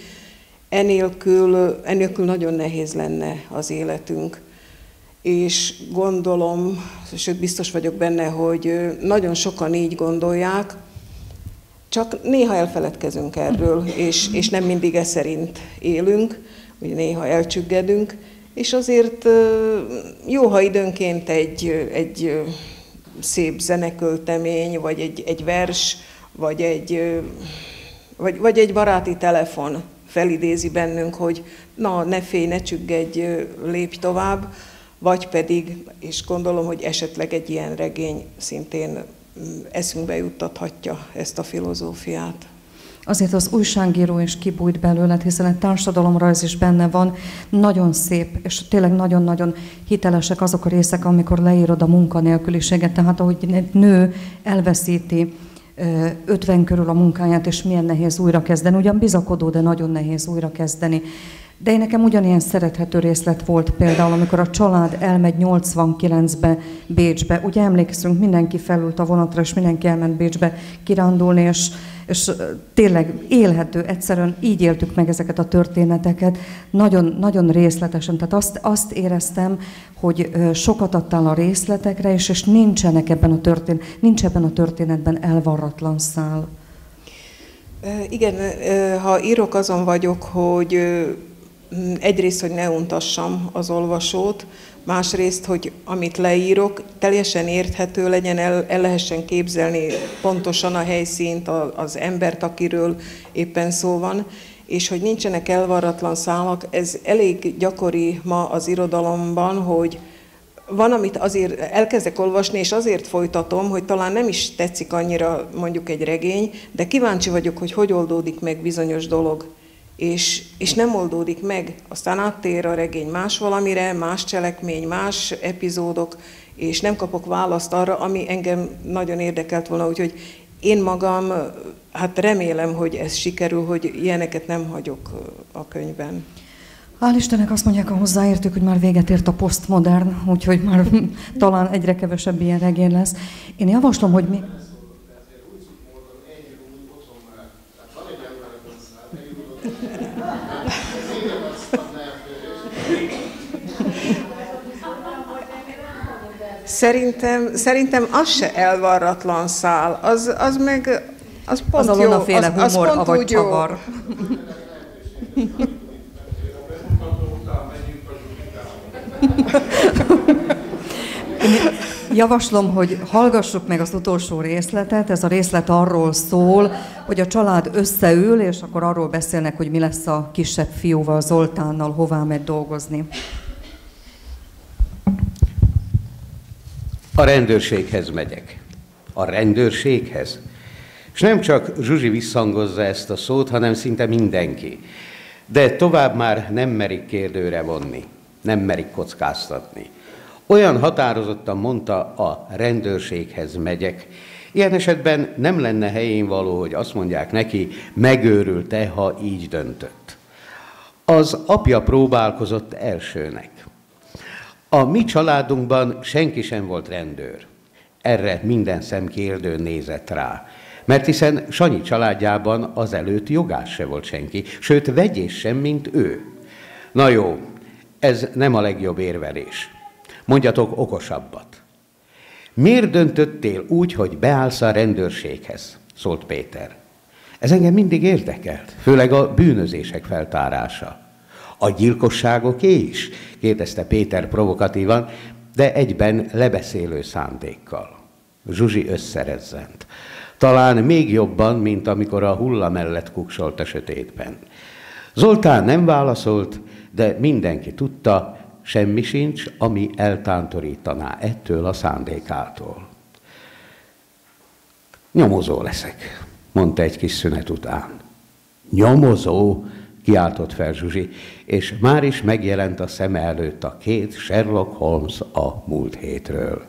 Enélkül, enélkül nagyon nehéz lenne az életünk. És gondolom, sőt biztos vagyok benne, hogy nagyon sokan így gondolják, csak néha elfeledkezünk erről, és, és nem mindig e szerint élünk, hogy néha elcsüggedünk, és azért jó, ha időnként egy, egy szép zeneköltemény, vagy egy, egy vers, vagy egy, vagy, vagy egy baráti telefon felidézi bennünk, hogy na, ne félj, ne csüggedj, lépj tovább, vagy pedig, és gondolom, hogy esetleg egy ilyen regény szintén eszünkbe juttathatja ezt a filozófiát. Azért az újságíró is kibújt belőled, hiszen egy társadalomrajz is benne van, nagyon szép, és tényleg nagyon-nagyon hitelesek azok a részek, amikor leírod a munkanélküliséget, tehát ahogy egy nő elveszíti ötven körül a munkáját, és milyen nehéz újrakezdeni, ugyan bizakodó, de nagyon nehéz újrakezdeni. De én nekem ugyanilyen szerethető részlet volt például, amikor a család elmegy nyolcvankilencbe Bécsbe. Ugye emlékszünk, mindenki felült a vonatra, és mindenki elment Bécsbe kirándulni, és, és tényleg élhető, egyszerűen így éltük meg ezeket a történeteket, nagyon, nagyon részletesen. Tehát azt, azt éreztem, hogy sokat adtál a részletekre, és, és nincsenek ebben a történet, nincs ebben a történetben elvarratlan szál. Igen, ha írok, azon vagyok, hogy egyrészt, hogy ne untassam az olvasót, másrészt, hogy amit leírok, teljesen érthető legyen, el, el lehessen képzelni pontosan a helyszínt, az embert, akiről éppen szó van, és hogy nincsenek elvarratlan szálak. Ez elég gyakori ma az irodalomban, hogy van, amit azért elkezdek olvasni, és azért folytatom, hogy talán nem is tetszik annyira mondjuk egy regény, de kíváncsi vagyok, hogy hogy oldódik meg bizonyos dolog. És, és nem oldódik meg, aztán áttér a regény más valamire, más cselekmény, más epizódok, és nem kapok választ arra, ami engem nagyon érdekelt volna, úgyhogy én magam, hát remélem, hogy ez sikerül, hogy ilyeneket nem hagyok a könyvben. Hál' Istennek azt mondják a hozzáértők, hogy már véget ért a posztmodern, úgyhogy már talán egyre kevesebb ilyen regény lesz. Én javaslom, hogy mi... Szerintem, szerintem az se elvarratlan szál, az, az meg az pont az jó. Az a az, humor, az pont avagy csavar. Javaslom, hogy hallgassuk meg az utolsó részletet. Ez a részlet arról szól, hogy a család összeül, és akkor arról beszélnek, hogy mi lesz a kisebb fiúval, Zoltánnal, hová megy dolgozni. A rendőrséghez megyek. A rendőrséghez? És nem csak Zsuzsi visszhangozza ezt a szót, hanem szinte mindenki. De tovább már nem merik kérdőre vonni, nem merik kockáztatni. Olyan határozottan mondta, a rendőrséghez megyek. Ilyen esetben nem lenne helyén való, hogy azt mondják neki, megőrült-e, ha így döntött. Az apja próbálkozott elsőnek. A mi családunkban senki sem volt rendőr. Erre minden szem kérdőn nézett rá. Mert hiszen Sanyi családjában azelőtt jogász se volt senki, sőt vegyész sem, mint ő. Na jó, ez nem a legjobb érvelés. Mondjatok okosabbat. Miért döntöttél úgy, hogy beállsz a rendőrséghez? Szólt Péter. Ez engem mindig érdekelt, főleg a bűnözések feltárása. A gyilkosságoké is? Kérdezte Péter provokatívan, de egyben lebeszélő szándékkal. Zsuzsi összerezzent. Talán még jobban, mint amikor a hulla mellett kuksolt a sötétben. Zoltán nem válaszolt, de mindenki tudta, semmi sincs, ami eltántorítaná ettől a szándékától. Nyomozó leszek, mondta egy kis szünet után. Nyomozó, kiáltott fel Zsuzsi, és már is megjelent a szeme előtt a két Sherlock Holmes a múlt hétről.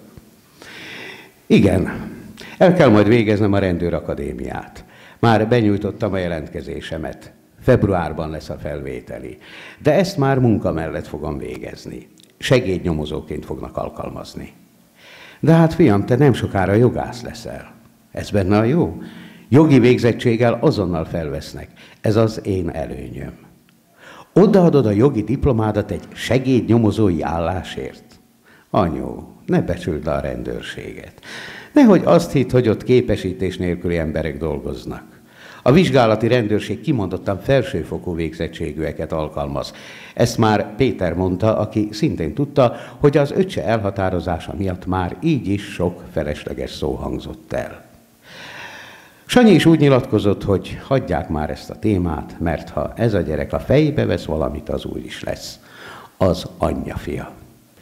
Igen, el kell majd végeznem a rendőrakadémiát. Már benyújtottam a jelentkezésemet. Februárban lesz a felvételi. De ezt már munka mellett fogom végezni. Segédnyomozóként fognak alkalmazni. De hát fiam, te nem sokára jogász leszel. Ez benne a jó? Jogi végzettséggel azonnal felvesznek. Ez az én előnyöm. Odaadod a jogi diplomádat egy segédnyomozói állásért? Anyu, ne becsüld a rendőrséget. Nehogy azt hidd, hogy ott képesítés nélküli emberek dolgoznak. A vizsgálati rendőrség kimondottan felsőfokú végzettségűeket alkalmaz. Ezt már Péter mondta, aki szintén tudta, hogy az öccse elhatározása miatt már így is sok felesleges szó hangzott el. Sanyi is úgy nyilatkozott, hogy hagyják már ezt a témát, mert ha ez a gyerek a fejébe vesz valamit, az úgy is lesz. Az anyja fia.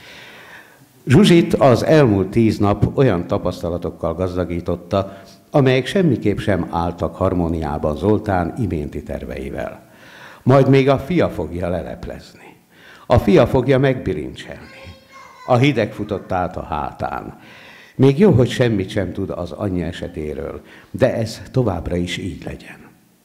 Zsuzsit az elmúlt tíz nap olyan tapasztalatokkal gazdagította, amelyek semmiképp sem álltak harmóniában Zoltán iménti terveivel. Majd még a fia fogja leleplezni. A fia fogja megbilincselni. A hideg futott át a hátán. Még jó, hogy semmit sem tud az anyja esetéről, de ez továbbra is így legyen.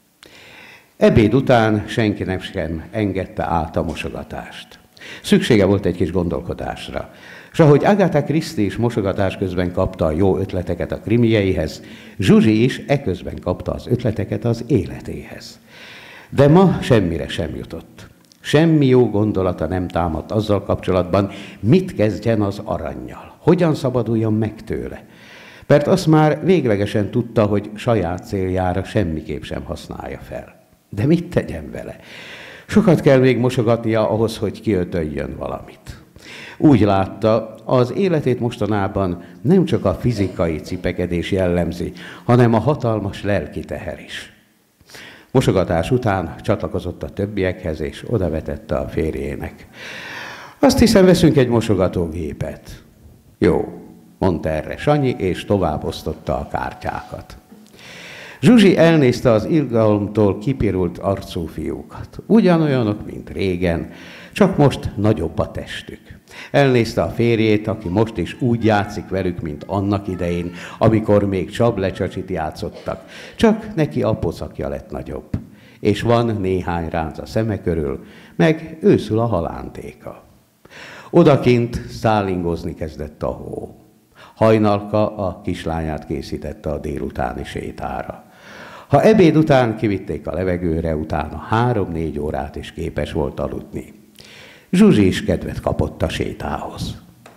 Ebéd után senkinek sem engedte át a mosogatást. Szüksége volt egy kis gondolkodásra. És ahogy Agatha Christie is mosogatás közben kapta a jó ötleteket a krimieihez, Zsuzsi is eközben kapta az ötleteket az életéhez. De ma semmire sem jutott. Semmi jó gondolata nem támadt azzal kapcsolatban, mit kezdjen az arannyal, hogyan szabaduljon meg tőle. Mert azt már véglegesen tudta, hogy saját céljára semmiképp sem használja fel. De mit tegyen vele? Sokat kell még mosogatnia ahhoz, hogy kiötöljön valamit. Úgy látta, az életét mostanában nem csak a fizikai cipekedés jellemzi, hanem a hatalmas lelki teher is. Mosogatás után csatlakozott a többiekhez, és odavetette a férjének. Azt hiszem, veszünk egy mosogatógépet. Jó, mondta erre Sanyi, és tovább osztotta a kártyákat. Zsuzsi elnézte az izgalomtól kipirult arcú fiúkat. Ugyanolyanok, mint régen, csak most nagyobb a testük. Elnézte a férjét, aki most is úgy játszik velük, mint annak idején, amikor még csablecsacsit játszottak. Csak neki a pocakja lett nagyobb. És van néhány ránc a szeme körül, meg őszül a halántéka. Odakint szállingozni kezdett a hó. Hajnalka a kislányát készítette a délutáni sétára. Ha ebéd után kivitték a levegőre, utána három-négy órát is képes volt aludni. Zsuzsi is kedvet kapott a sétához.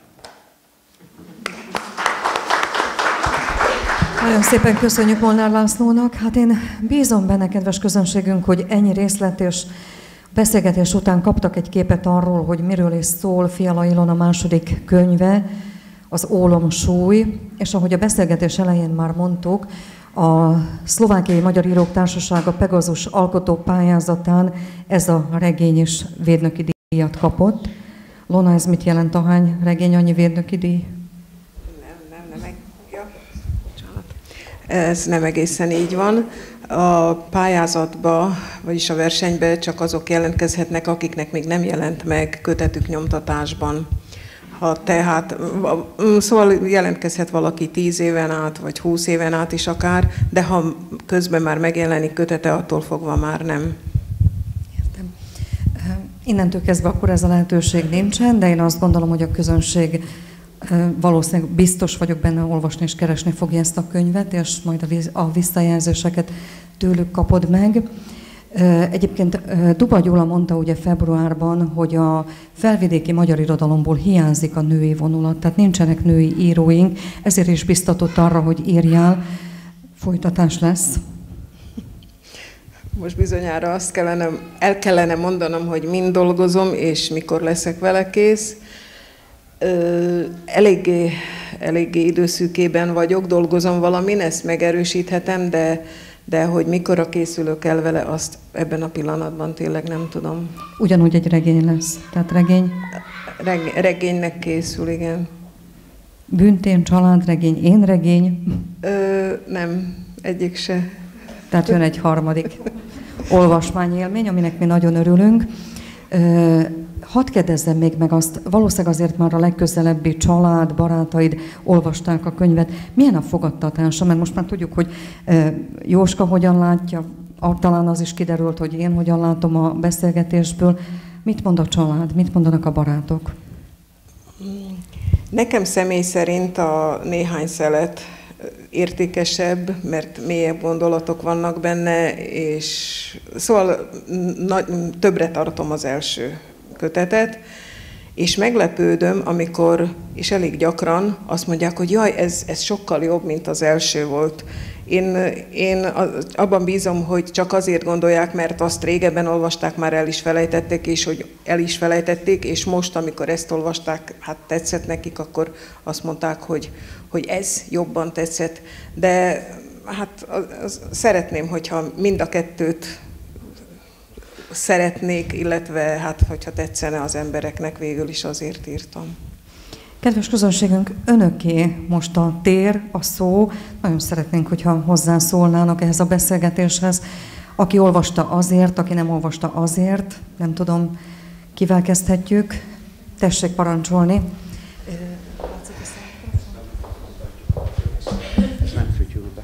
Nagyon szépen köszönjük Molnár Lászlónak. Hát én bízom benne, kedves közönségünk, hogy ennyi részlet és beszélgetés után kaptak egy képet arról, hogy miről is szól Fiala Ilona második könyve, az Ólomsúly, és ahogy a beszélgetés elején már mondtuk, a Szlovákiai Magyar Írók Társasága Pegazus alkotó pályázatán ez a regény is védnöki díjat kapott. Lona, ez mit jelent, ahány regény, annyi védnöki díj? Nem, nem, nem. Ja, ez nem egészen így van. A pályázatba, vagyis a versenybe csak azok jelentkezhetnek, akiknek még nem jelent meg kötetük nyomtatásban. Ha tehát, szóval jelentkezhet valaki tíz éven át, vagy húsz éven át is akár, de ha közben már megjelenik kötete, attól fogva már nem. Értem. Innentől kezdve akkor ez a lehetőség nincsen, de én azt gondolom, hogy a közönség valószínűleg biztos vagyok benne, olvasni és keresni fogja ezt a könyvet, és majd a visszajelzéseket tőlük kapod meg. Egyébként Duba Gyula mondta ugye februárban, hogy a felvidéki magyar irodalomból hiányzik a női vonulat, tehát nincsenek női íróink, ezért is biztatott arra, hogy írjál, folytatás lesz. Most bizonyára azt kellene, el kellene mondanom, hogy mind dolgozom, és mikor leszek vele kész. Eléggé, eléggé időszűkében vagyok, dolgozom valamin, ezt megerősíthetem, de, de hogy mikor készülök el vele, azt ebben a pillanatban tényleg nem tudom. Ugyanúgy egy regény lesz, tehát regény? Reg, regénynek készül, igen. Büntén, családregény, én regény? Ö, nem, egyik se. Tehát jön egy harmadik olvasmányélmény, aminek mi nagyon örülünk. Ö, hadd kérdezzem még meg azt, valószínűleg azért már a legközelebbi család, barátaid olvasták a könyvet. Milyen a fogadtatása? Mert most már tudjuk, hogy ö, Jóska hogyan látja, talán az is kiderült, hogy én hogyan látom a beszélgetésből. Mit mond a család? Mit mondanak a barátok? Nekem személy szerint a néhány szelet értékesebb, mert mélyebb gondolatok vannak benne, és szóval nagy, többre tartom az első kötetet, és meglepődöm, amikor, és elég gyakran azt mondják, hogy jaj, ez, ez sokkal jobb, mint az első volt. Én, én abban bízom, hogy csak azért gondolják, mert azt régebben olvasták, már el is felejtették, és hogy el is felejtették, és most, amikor ezt olvasták, hát tetszett nekik, akkor azt mondták, hogy, hogy ez jobban tetszett. De hát az, az, szeretném, hogyha mind a kettőt szeretnék, illetve hát, hogyha tetszene az embereknek, végül is azért írtam. Kedves közönségünk, önöké most a tér, a szó. Nagyon szeretnénk, hogyha hozzászólnának ehhez a beszélgetéshez. Aki olvasta azért, aki nem olvasta azért, nem tudom, kivel kezdhetjük. Tessék parancsolni. Nem fütyül be.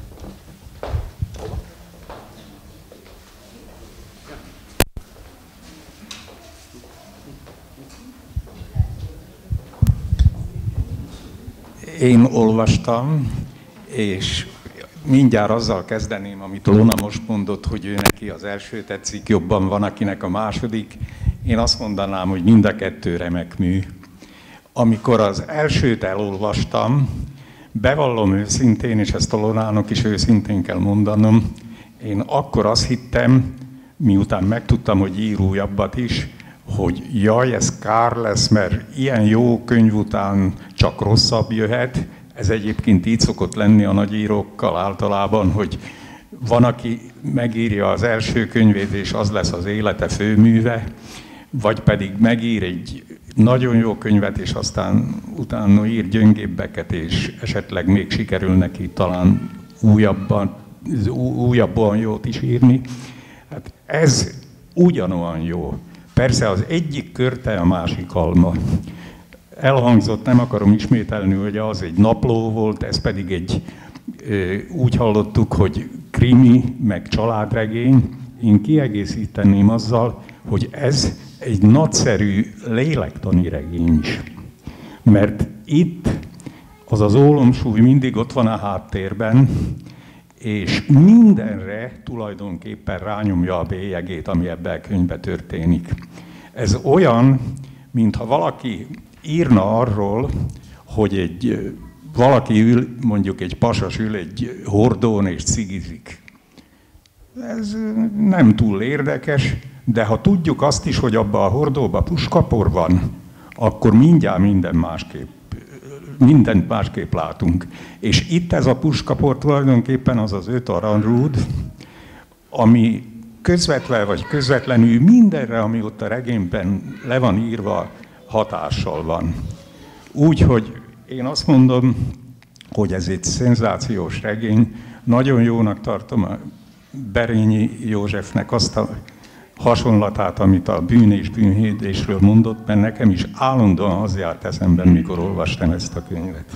Én olvastam, és mindjárt azzal kezdeném, amit Lona most mondott, hogy ő neki az első tetszik, jobban van, akinek a második. Én azt mondanám, hogy mind a kettő remek mű. Amikor az elsőt elolvastam, bevallom őszintén, és ezt a Lonának is őszintén kell mondanom, én akkor azt hittem, miután megtudtam, hogy ír újabbat is, hogy jaj, ez kár lesz, mert ilyen jó könyv után csak rosszabb jöhet. Ez egyébként így szokott lenni a nagyírókkal általában, hogy van, aki megírja az első könyvét, és az lesz az élete főműve, vagy pedig megír egy nagyon jó könyvet, és aztán utána ír gyöngébbeket, és esetleg még sikerül neki talán újabban, újabban jót is írni. Hát ez ugyanolyan jó. Persze az egyik körte, a másik alma. Elhangzott, nem akarom ismételni, hogy az egy napló volt, ez pedig egy, úgy hallottuk, hogy krimi, meg családregény. Én kiegészíteném azzal, hogy ez egy nagyszerű lélektani regény is. Mert itt az az ólomsúly mindig ott van a háttérben, és mindenre tulajdonképpen rányomja a bélyegét, ami ebben a könyvben történik. Ez olyan, mintha valaki írna arról, hogy egy, valaki ül, mondjuk egy pasas ül egy hordón és cigizik. Ez nem túl érdekes, de ha tudjuk azt is, hogy abban a hordóban puskapor van, akkor mindjárt minden másképp, mindent másképp látunk. És itt ez a puskapor tulajdonképpen az az öt aranyrúd, ami közvetlen vagy közvetlenül mindenre, ami ott a regényben le van írva, hatással van. Úgyhogy én azt mondom, hogy ez egy szenzációs regény. Nagyon jónak tartom a Berényi Józsefnek azt a hasonlatát, amit a bűn és bűnhődésről mondott, mert nekem is állandóan az járt eszemben, mikor olvastam ezt a könyvet.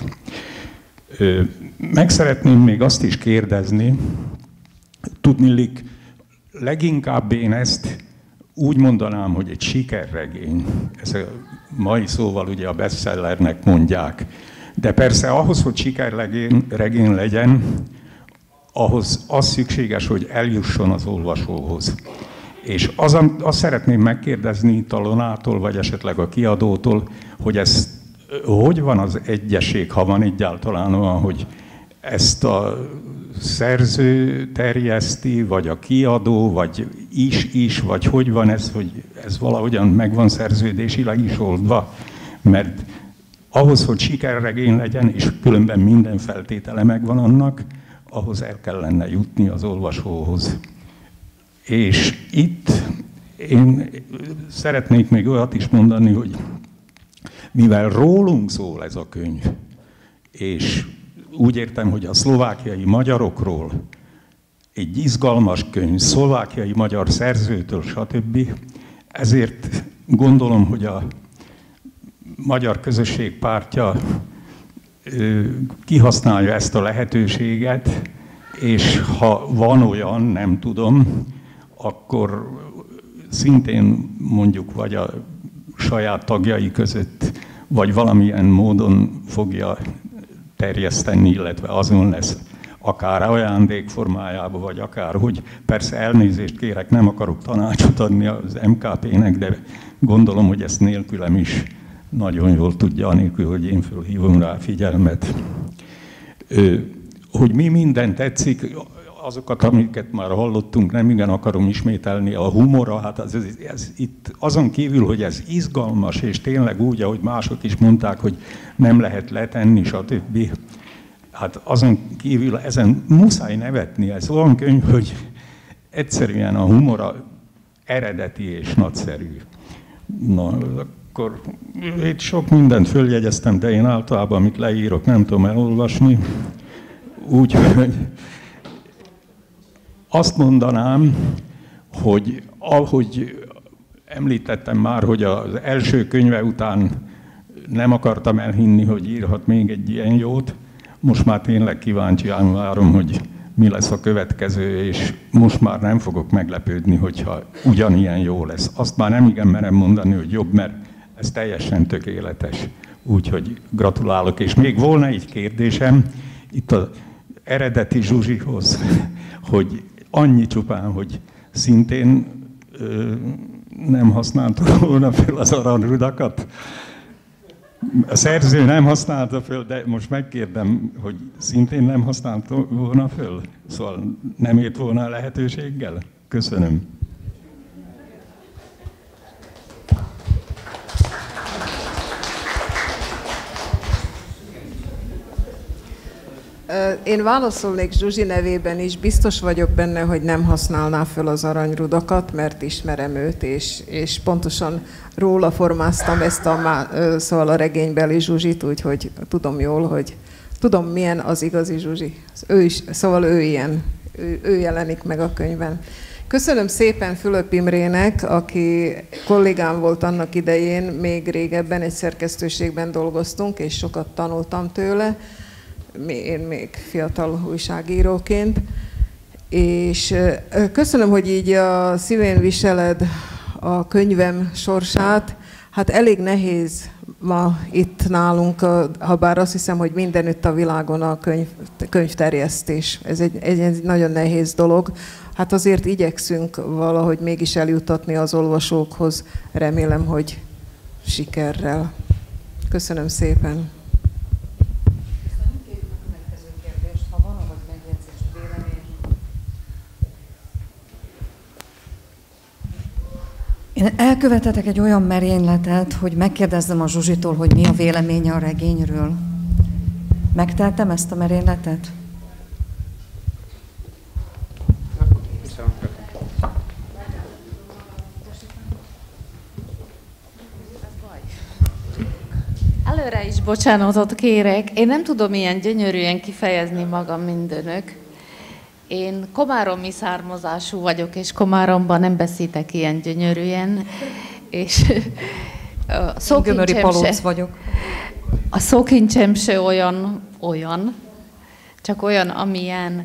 Meg szeretném még azt is kérdezni, tudniillik, leginkább én ezt úgy mondanám, hogy egy sikerregény. Ez a mai szóval ugye a bestsellernek mondják. De persze ahhoz, hogy sikerregény legyen, ahhoz az szükséges, hogy eljusson az olvasóhoz. És az, azt szeretném megkérdezni itt a Lonától, vagy esetleg a kiadótól, hogy ez hogy van az egyesség, ha van egyáltalán olyan, hogy ezt a szerző terjeszti, vagy a kiadó, vagy is-is, vagy hogy van ez, hogy ez valahogyan meg van szerződésileg is oldva, mert ahhoz, hogy sikerregény legyen, és különben minden feltétele megvan annak, ahhoz el kellene jutni az olvasóhoz. És itt én szeretnék még olyat is mondani, hogy mivel rólunk szól ez a könyv, és úgy értem, hogy a szlovákiai magyarokról egy izgalmas könyv, szlovákiai magyar szerzőtől, stb. Ezért gondolom, hogy a Magyar Közösség Pártja kihasználja ezt a lehetőséget, és ha van olyan, nem tudom, akkor szintén mondjuk vagy a saját tagjai között, vagy valamilyen módon fogja terjeszteni, illetve azon lesz akár ajándék formájában, vagy akár hogy. Persze elnézést kérek, nem akarok tanácsot adni az em ká pé-nek, de gondolom, hogy ezt nélkülem is nagyon jól tudja, anélkül, hogy én fölhívom rá figyelmet. Hogy mi minden tetszik, azokat, amiket már hallottunk, nem igen akarom ismételni, a humora, hát ez, ez, ez itt azon kívül, hogy ez izgalmas, és tényleg úgy, ahogy mások is mondták, hogy nem lehet letenni, stb. Hát azon kívül ezen muszáj nevetni, ez olyan könyv, hogy egyszerűen a humora eredeti és nagyszerű. Na, akkor itt sok mindent följegyeztem, de én általában, amit leírok, nem tudom elolvasni. Úgyhogy azt mondanám, hogy ahogy említettem már, hogy az első könyve után nem akartam elhinni, hogy írhat még egy ilyen jót, most már tényleg kíváncsian várom, hogy mi lesz a következő, és most már nem fogok meglepődni, hogyha ugyanilyen jó lesz. Azt már nem igen merem mondani, hogy jobb, mert ez teljesen tökéletes. Úgyhogy gratulálok. És még volna egy kérdésem itt az eredeti Zsuzsihoz, hogy annyi csupán, hogy szintén ö, nem használtuk volna fel az aranyrudakat. A szerző nem használta föl, de most megkérdem, hogy szintén nem használta volna föl? Szóval nem ért volna a lehetőséggel? Köszönöm. Én válaszolnék Zsuzsi nevében is, biztos vagyok benne, hogy nem használná föl az aranyrudakat, mert ismerem őt, és, és pontosan róla formáztam ezt a, szóval a regénybeli Zsuzsit, úgyhogy tudom jól, hogy tudom milyen az igazi Zsuzsi. Ő is, szóval ő ilyen, ő, ő jelenik meg a könyvben. Köszönöm szépen Fülöp Imrének, aki kollégám volt annak idején, még régebben egy szerkesztőségben dolgoztunk, és sokat tanultam tőle. Én még fiatal újságíróként, és köszönöm, hogy így a szívén viseled a könyvem sorsát. Hát elég nehéz ma itt nálunk, ha bár azt hiszem, hogy mindenütt a világon a könyv, könyvterjesztés. Ez egy, egy nagyon nehéz dolog. Hát azért igyekszünk valahogy mégis eljutatni az olvasókhoz. Remélem, hogy sikerrel. Köszönöm szépen. Én elkövetetek egy olyan merényletet, hogy megkérdezzem a Zsuzsitól, hogy mi a véleménye a regényről. Megtettem ezt a merényletet? Előre is bocsánatot kérek. Én nem tudom ilyen gyönyörűen kifejezni magam, mint önök. Én komáromi származású vagyok, és Komáromban nem beszéltek ilyen gyönyörűen. És a szókincsem se, vagyok. a szókincsem se olyan, olyan, csak olyan, amilyen.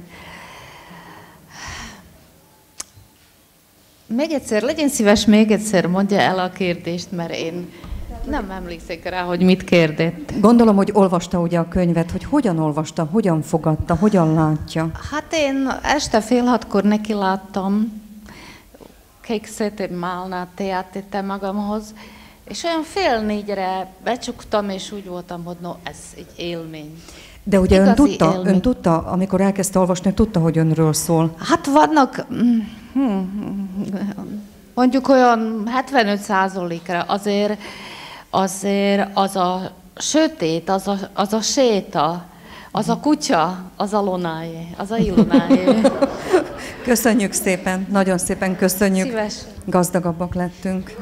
Még egyszer, legyen szíves, még egyszer mondja el a kérdést, mert én nem emlékszek rá, hogy mit kérdett. Gondolom, hogy olvasta ugye a könyvet, hogy hogyan olvasta, hogyan fogadta, hogyan látja. Hát én este fél hatkor neki láttam, kekszet, málnát, teát tettem magamhoz, és olyan fél négyre becsuktam, és úgy voltam, hogy no, ez egy élmény. De ugye ön Igazi tudta, élmény. ön tudta, amikor elkezdte olvasni, tudta, hogy önről szól. Hát vannak, hm, mondjuk olyan hetvenöt százalékra azért, azért az a sötét, az a, az a séta, az a kutya, az a Lonáé, az a Ilonáé. Köszönjük szépen, nagyon szépen köszönjük. Szíves. Gazdagabbak lettünk.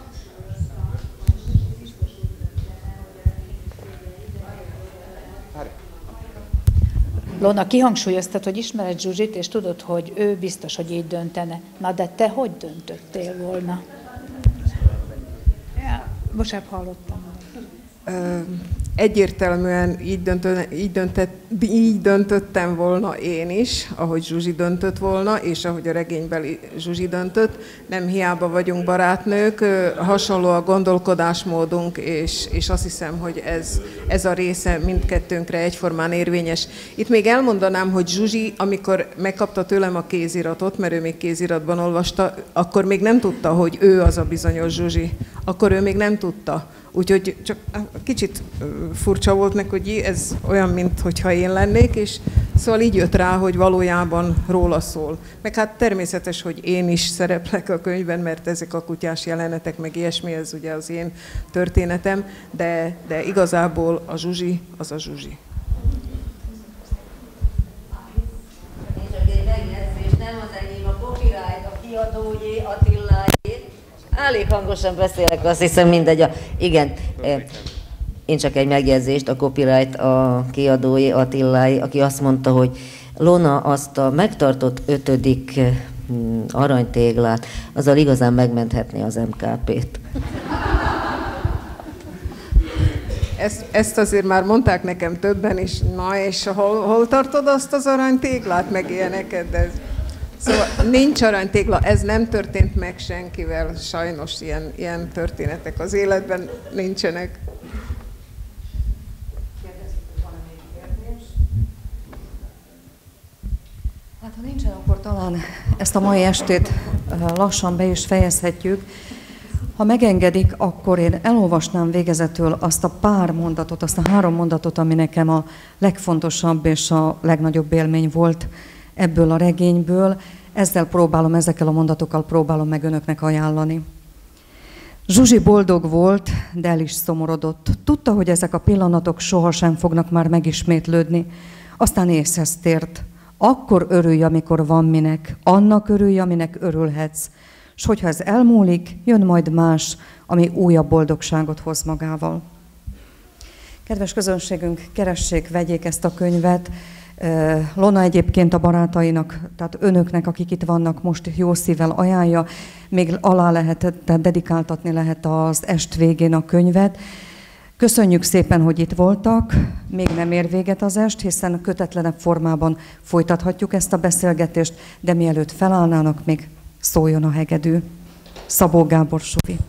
Lona, kihangsúlyoztad, hogy ismered Zsuzsit, és tudod, hogy ő biztos, hogy így döntene. Na, de te hogy döntöttél volna? Ja, most sem hallottam. Ö, egyértelműen így, döntö, így, döntött, így döntöttem volna én is, ahogy Zsuzsi döntött volna, és ahogy a regénybeli Zsuzsi döntött. Nem hiába vagyunk barátnők, hasonló a gondolkodásmódunk, és, és azt hiszem, hogy ez, ez a része mindkettőnkre egyformán érvényes. Itt még elmondanám, hogy Zsuzsi, amikor megkapta tőlem a kéziratot, mert ő még kéziratban olvasta, akkor még nem tudta, hogy ő az a bizonyos Zsuzsi. Akkor ő még nem tudta. Úgyhogy csak kicsit furcsa volt neki, hogy ez olyan, mintha én lennék, és szóval így jött rá, hogy valójában róla szól. Meg hát természetes, hogy én is szereplek a könyvben, mert ezek a kutyás jelenetek, meg ilyesmi, ez ugye az én történetem, de, de igazából a Zsuzsi az a Zsuzsi. Csak egy megjegyzés, nem az enyém, a copyright, a kiadójé, Attilájé. Elég hangosan beszélek, azt hiszem mindegy. A, igen, én csak egy megjegyzést, a copyright a kiadói Attiláé, aki azt mondta, hogy Lona azt a megtartott ötödik aranytéglát, azzal igazán megmenthetné az em ká pét. Ezt, ezt azért már mondták nekem többen is, na és hol, hol tartod azt az aranytéglát, meg ilyeneket, de ez... Szóval nincs aranytégla, ez nem történt meg senkivel, sajnos ilyen, ilyen történetek az életben nincsenek. Hát ha nincsen, akkor talán ezt a mai estét lassan be is fejezhetjük. Ha megengedik, akkor én elolvasnám végezetül azt a pár mondatot, azt a három mondatot, ami nekem a legfontosabb és a legnagyobb élmény volt ebből a regényből. Ezzel próbálom, ezekkel a mondatokkal próbálom meg önöknek ajánlani. Zsuzsi boldog volt, de el is szomorodott. Tudta, hogy ezek a pillanatok sohasem fognak már megismétlődni. Aztán észhez tért. Akkor örülj, amikor van minek. Annak örülj, aminek örülhetsz. S hogyha ez elmúlik, jön majd más, ami újabb boldogságot hoz magával. Kedves közönségünk, keressék, vegyék ezt a könyvet. Lona egyébként a barátainak, tehát önöknek, akik itt vannak, most jó szívvel ajánlja, még alá lehet, tehát dedikáltatni lehet az est végén a könyvet. Köszönjük szépen, hogy itt voltak, még nem ér véget az est, hiszen kötetlenebb formában folytathatjuk ezt a beszélgetést, de mielőtt felállnának, még szóljon a hegedű. Szabó Gábor Suvi.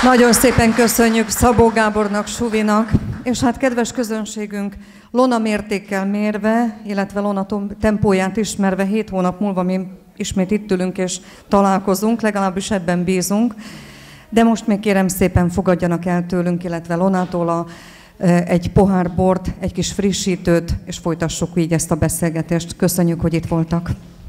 Nagyon szépen köszönjük Szabó Gábornak, Suvinak, és hát kedves közönségünk, Lona mértékkel mérve, illetve Lona tempóját ismerve, hét hónap múlva mi ismét itt ülünk és találkozunk, legalábbis ebben bízunk. De most még kérem szépen fogadjanak el tőlünk, illetve Lonától a, egy pohár bort, egy kis frissítőt, és folytassuk így ezt a beszélgetést. Köszönjük, hogy itt voltak.